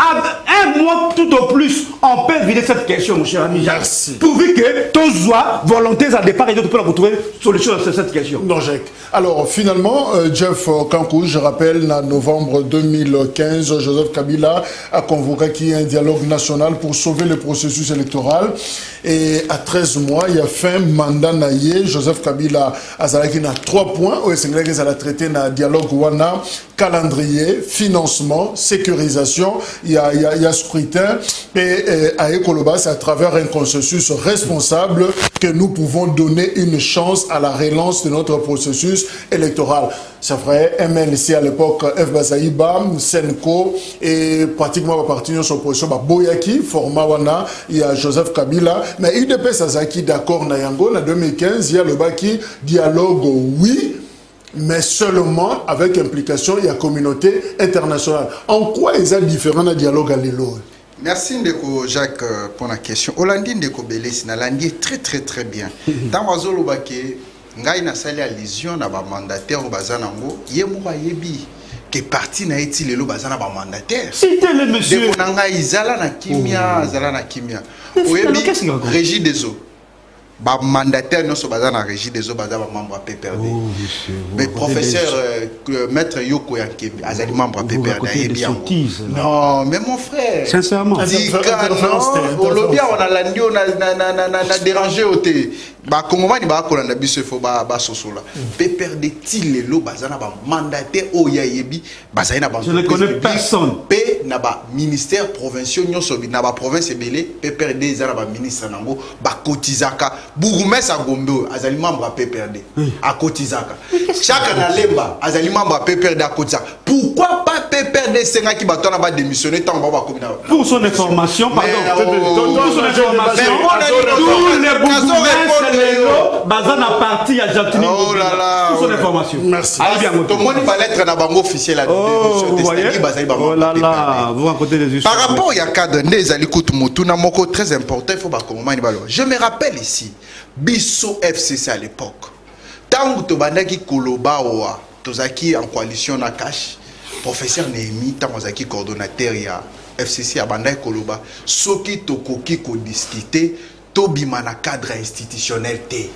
Un mois tout au plus, on peut vider cette question, mon cher ami. Merci. Pourvu que tous soient volontaires à départ et d'autres pour trouver solution à cette question. Non, Jacques. Alors, finalement, euh, Jeff Kankou, je rappelle, en novembre deux mille quinze, Joseph Kabila a convoqué qui un dialogue national pour sauver le processus électoral. Et à treize mois, il y a fin mandat naïe. Joseph Kabila a trois points. Où il a traité dans dialogue wana, calendrier, financement, sécurisation. Il y a, il y a, il y a scrutin. Et à Ekoloba, c'est à travers un consensus responsable que nous pouvons donner une chance à la relance de notre processus électoral. C'est vrai, M L C à l'époque, F Bazaïba, Senko, et pratiquement à partir de son position, Boyaki, format wana, il y a Joseph Kabila, mais I D P Sazaki d'accord na yango, en deux mille quinze, il y a le Baki, dialogue oui, mais seulement avec implication, il y a communauté internationale. En quoi est-ce différent d'un dialogue à l'élo? Merci Ndeko Jacques pour la question. Olandi Ndeko Beles, Nalandi est très très très bien. Dans Wazolo Baki, ngai na sali allusion na ba mandataire au bazanango yemuka yebi que parti na eti lelo bazana ba mandataire c'était le monsieur de nanga izala na kimia zala na kimia oyebi régie des eaux ba mandataire non so bazana régie des eaux bazaba membre P P R D mais professeur euh, maître Yoko Yankebi azali membre P P R D yebi non mais mon frère sincèrement on le bien on a landi on a na dérangé oté ba kongomani ba ko landa biso fo ba ba sosola P P R D ti lelo bazana ba mandataire o ya yebi bazana ba je ne connais personne P na ba ministère provinciaux nyonso na ba province ebele P P R D za na ba ministre nango ba kotizaka bourgmestre a Gombe azali membre a P P R D a kotizaka chaque na lemba azali membre a P P R D a kotizaka. Pourquoi pas P P R D senga ki bato na ba démissionner tant ba ba komina pour son information pardon pour son information tous les bourgmestres bazana parti à Jatini oh là là pour son information merci tout le monde va lettre na bango officiel à oh là là vous racontez des histoires par rapport à cadre ndezali kutu motuna moko très important il faut ba komoma ni balo. Je me rappelle ici biso F C C à l'époque tant to bandaki koloba wa tozaki en coalition na cash professeur Némi tant ozaki coordonnateur ya F C C à bandai koloba soki tokoki ko discuter to bimana cadre institutionnel te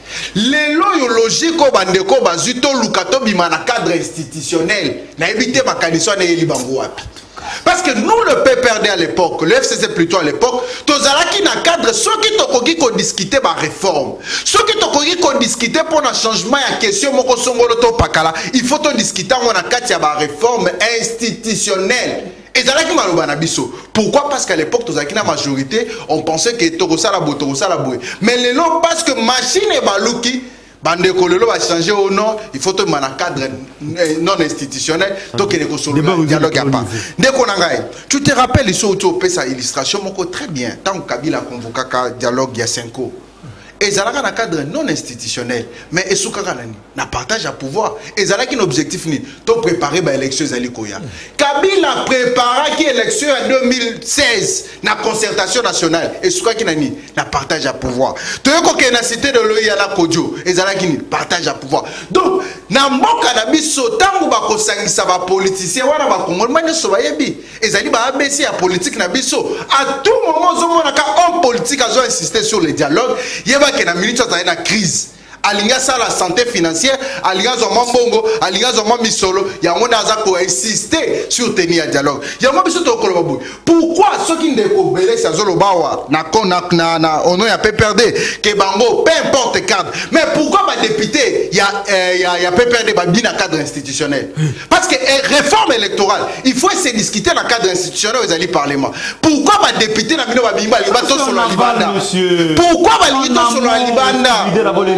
lelo yo logique ko bandeko bazuto lukato bimana cadre institutionnel na éviter makanisi na yeli bango wapi. Parce que nous, le P P R D à l'époque, le F C C plutôt à l'époque, tozalaki na cadre, ceux qui tokoki ko discuter ma réforme, ceux qui tokoki ko discuter pour un changement ya question moko songolo to pakala, il faut to discuter on a kati ya ba réforme institutionnelle. Et zalaki maloba na biso. Pourquoi? Parce qu'à l'époque, tozalaki na majorité, on pensait que tokosa la bo tokosa la boue. Mais le long parce que machine et baluki bande kolelo va changer au nom, il faut te mettre un cadre non institutionnel, donc il faut solo dialogue à pas. Dès qu'on a gagné, tu te rappelles ici où tu as sa illustration, mon très bien. Tant que Kabila convoqué dialogue il y a cinq ans. Et ça a un cadre non institutionnel, mais et sous na partage à pouvoir. Et ça a un objectif ni, to préparer ba élection zalikoya. Kabila prépara qui élection en deux mille seize na concertation nationale et sous qui nani na partage à pouvoir. To yoko ke na cité de l'Oya la Kodjo et ça a qui partage à pouvoir. Donc na mboka na biso tangu ba ko sangisa ba politicien wana ba kongol manye so ba yebi. Et ça dit ba A B C à politique na biso à tout moment zo mona ka homme politique a zo insister sur le dialogue. Que na minute ça na crise alinga ça la santé financière alinga zoma mbongo alinga zoma misolo ya ngona za ko insister sur tenir un dialogue ya mo biso to koloba boy. Pourquoi ceux qui ndeko belé ça zolo bawa na na na na ono ya P P R D que bango peu importe cadre mais pourquoi ba député ya ya ya P P R D ba bina cadre institutionnel parce que réforme électorale il faut essayer de discuter dans cadre institutionnel aux alliés parlement. Pourquoi ba député na bino ba bimba li ba to sur la libanda pourquoi ba li to sur la libanda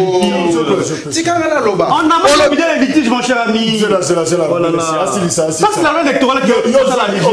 on a même oublié les litiges, mon cher ami. C'est là, c'est là, c'est là. Ça, c'est la loi électorale qui est la religion.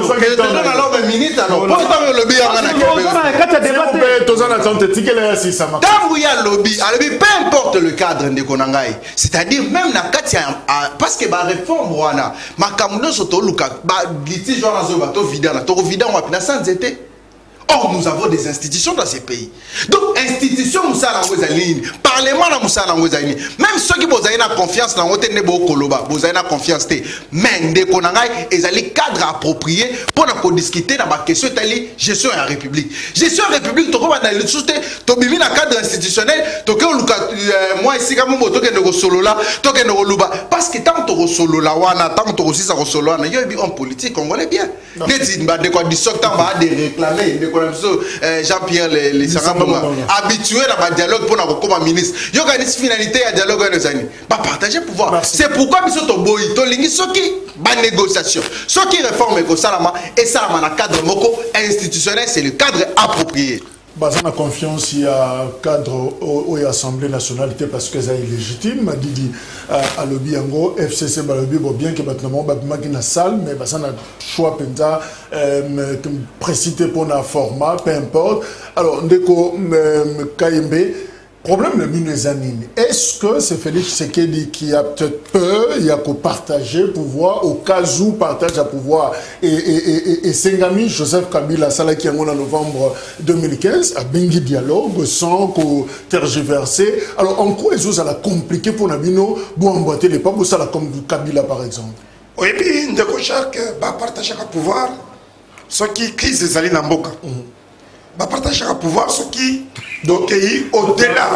Peu importe le cadre de Konangai, c'est-à-dire même la Katia, parce que la réforme, ma camuno soto luka, litige dans la zone, to vidana, to vidana, on a sans été. Or, nous avons des institutions dans ces pays. Donc, institutions, nous sommes en ligne. Parlement, nous sommes en ligne. Même ceux qui ont confiance dans le Ténébo Koloba, vous avez confiance. Mais, dès qu'on a un cadre approprié pour discuter dans la question de gestion de la République. Gestion de la République, tu as le soutien, tu as mis un cadre institutionnel, tu as moi ici, comme tu as solo là, tu as luba. Parce que tant que tu as solo là, tant que tu as solo là, il y a un politique, on connaît bien. Dès que tu as des réclamer, Jean-Pierre les les habitué dans le dialogue pour nous comme ministre. Il y a une finalité à dialogue avec nos amis. Bah partager pouvoir. C'est pourquoi nous sommes boy to lingi soki ba négociation. Soki réforme ko salama et salama na cadre moko institutionnel, c'est le cadre approprié. Basé na confiance il y a cadre au Assemblée nationale parce que c'est illégitime m'a dit à lobby yango F C C ba lobby bien que maintenant ba maki na salle mais basé na choix penta précité pour un format peu importe. Alors ndeko Kayembe problème le Minezanine. Est-ce que c'est Félix Tshisekedi qui a peut-être peur, il y a qu'au partager pouvoir, au cas où partage à pouvoir et, et, et, et Sengami, Joseph Kabila, ça qui est en novembre deux mille quinze, a bengi dialogue sans qu'on tergiverser. Alors en quoi est-ce que ça l'a compliqué pour Nabino, pour emboîter les pas, ou ça l'a comme Kabila par exemple? Oui, puis Ndeko Jacques va partager à pouvoir, ce qui crise des alliés Namboka. Va partager à pouvoir ce qui donc au-delà.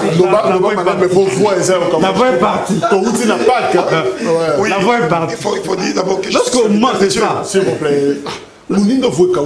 La voix est partie. La voix est partie. Il faut, il faut dire d'abord que lorsqu'on manque de ça, s'il vous plaît. Les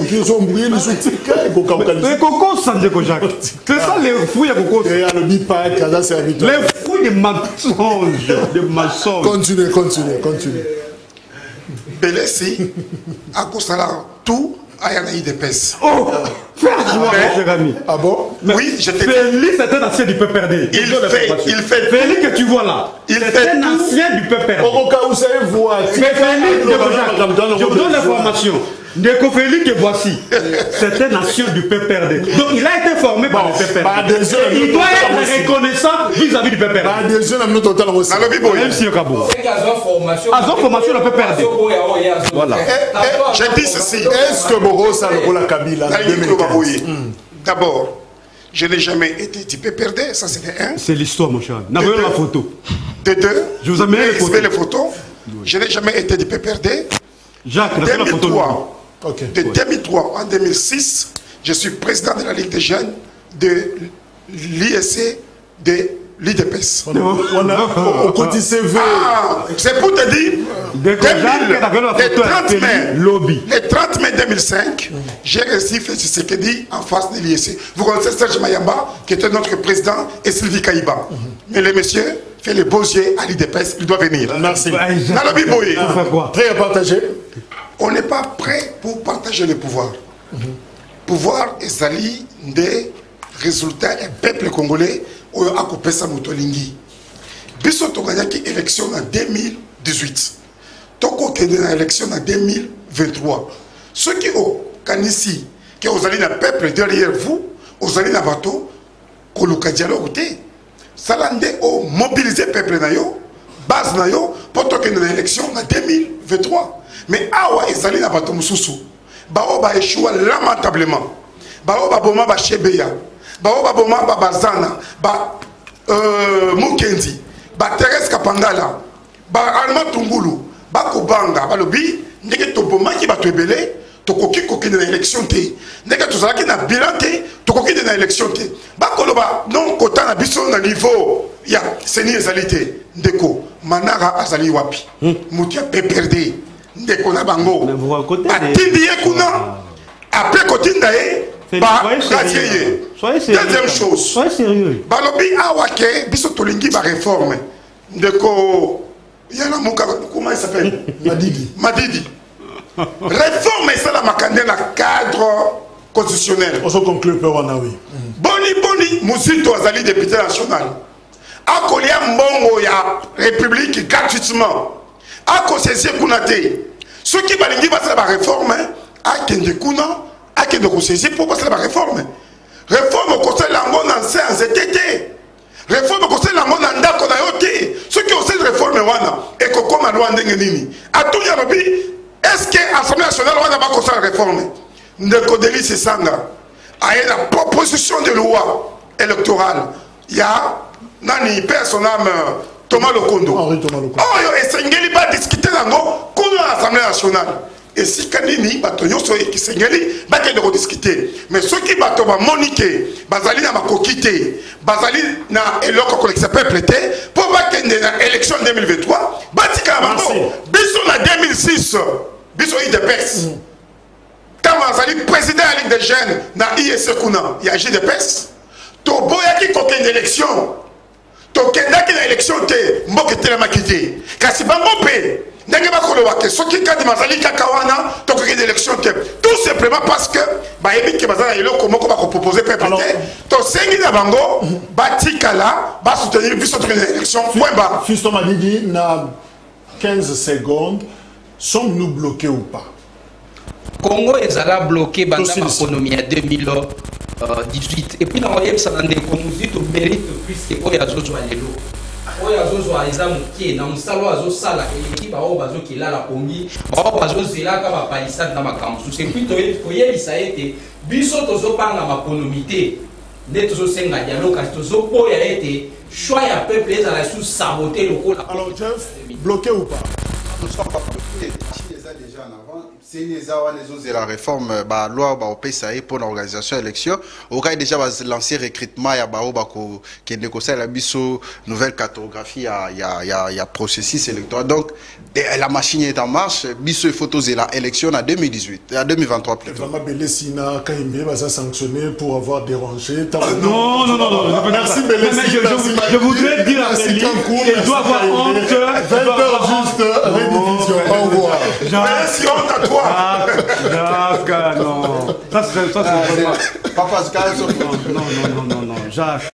cocos sont des Jacques. C'est ça les fruits à cocos. Les fruits des mensonges. Des mensonges. Continuez, continuez, continuez. Belesi, à cause de tout, à Yanaï de Pes. Oh, frère, cher ami. Ah bon? Oui, je t'ai dit. Félix est un ancien du P P R D. Il fait, il fait. Félix que tu vois là, il est un ancien du P P R D. Au cas où vous savez voir. Mais Félix, je vous donne l'information. Ndeko Félix que voici, c'est un ancien du P P R D. Donc il a été formé par le P P R D. Il doit être reconnaissant vis-à-vis du P P R D. Même si au Cabo. À son formation le P P R D. Voilà. J'ai dit ceci. Est-ce que Boro ça le la Kabila? D'abord, je n'ai jamais été du P P R D, ça c'était un. C'est l'histoire, mon cher. N'avez la photo. De deux. Je vous amène les photos. les photos. Je n'ai jamais été du P P R D. Jacques, la photo. Okay. De deux mille trois à deux mille six, je suis président de la Ligue des jeunes de l'I S C de l'I D P S. On a au côté C V. Ah, c'est pour te dire, le trente mai, le trente mai deux mille cinq, j'ai réussi à faire ce qu'il dit en face de l'I S C. Vous connaissez Serge Mayamba, qui était notre président, et Sylvie Kaïba. Mm -hmm. Mais le monsieur fait les beaux yeux à l'I D P S, il doit venir. Merci. Très à partager. On n'est pas prêt pour partager le pouvoir. Le mm-hmm. pouvoir est sali des résultats et peuple congolais au Akopesa Motolingi. Biso to gagné élection en deux mille dix-huit. Toko kende na élection en deux mille vingt-trois. Ceux qui ont kanisi qui ont allé na peuple derrière vous, aux allé na bateau, koluka dialogue té. Salande au mobiliser peuple na yo, base na yo pour to kende na élection en deux mille vingt-trois. Mais awa ezali na bato mususu bao ba échoua lamentablement bao ba boma ba chebeya bao ba boma ba bazana ba euh Mukendi ba Thérèse Kapangala ba Alma Tungulu ba Kobanga ba lobi ndeke to boma ki ba to ebele to koki koki na élection té ndeke to zalaki na bilan té to koki na élection té ba koloba non kota na biso na niveau ya seni ezalité ndeko manara azali wapi mutia P P R D ndeko na bango atindi ye kuna après kotinda ye ba ratie ye. Deuxième chose, soyez sérieux. Balobi awake biso tolingi ba réforme ndeko yana muka comment il s'appelle Madidi Madidi réforme ça la makande na cadre constitutionnel. On se conclut par wanawi boni boni muzito azali député national akolia mbongo ya république gratuitement akosesi kuna te soki balingi basala ba réforme akende kuna akende kosesi pour basala ba réforme réforme kosala lango na séance tete réforme kosala lango na ndako na yo te soki osala réforme wana ekokoma lwa ndenge nini atunya lobi est-ce que assemblée nationale wana ba kosala réforme ndeko Delice Sanga a la proposition de loi électorale il y a nani personnam Thomas Lokondo. Henri Thomas Lokondo. Oh, yo esengeli ba discuter nango kuna l'Assemblée nationale. Et si kanini bato nyoso ki sengeli ba ke de discuter. Mais ceux qui bato ba moniquer, bazali na makokité, bazali na eloko ko s'appelle prêter pour ba kende na élection deux mille vingt-trois, batika bango. Biso na deux mille six, biso I D P S. Quand bazali président de la Ligue des jeunes na I S C kuna, il y a J D P S. To boya ki ko kende élection. Tokendaki na élection te mboke telemaki te kasi bango pe ndenge bakoloba ke soki kadi mazali kaka wana tokokende élection te tout simplement parce que bayebi ke bazala eloko moko bakoproposer peuple te tosengi na bango batikala basoutenir biso tokende élection point bas. Fiston Madidi na quinze secondes, sommes-nous bloqués ou pas? Congo ezala bloqué banda l'économie à deux mille dix-huit et puis dans le ça dans des communes au mérite puisque oya zozwa lelo oya zozwa eza mukie na musalo azosala eleki ba o bazo kila la pongi ba o bazo zela ka ba palissade na makamsu c'est puis to koyebisa ete biso tozopanga makonomité nde tozosenga dialogue kasi tozopoya ete choix ya peuple ezala sous saboter le rôle. Alors Jeff, bloqué ou pas? Nous sommes pas bloqués, déjà déjà en avant. C'est les awa les autres de la réforme, bah loi bah au pays ça est pour l'organisation élection. Au cas déjà va lancer recrutement ya ba ba ko qui ne conseille la biso nouvelle cartographie ya ya ya ya processus électoral. Donc la machine est en marche. Biso photos de la élection en deux mille dix-huit, en deux mille vingt-trois plutôt. Vraiment Bélessina Kaimbe va ça sanctionner pour avoir dérangé. Non non non non. Merci Bélessina. Je voudrais dire à Béli, il doit avoir honte. vingt heures juste rédivision. Au revoir. Merci honte à toi. Jacques, non. Ça c'est ça c'est vraiment. Papa, c'est non non non non non Jacques.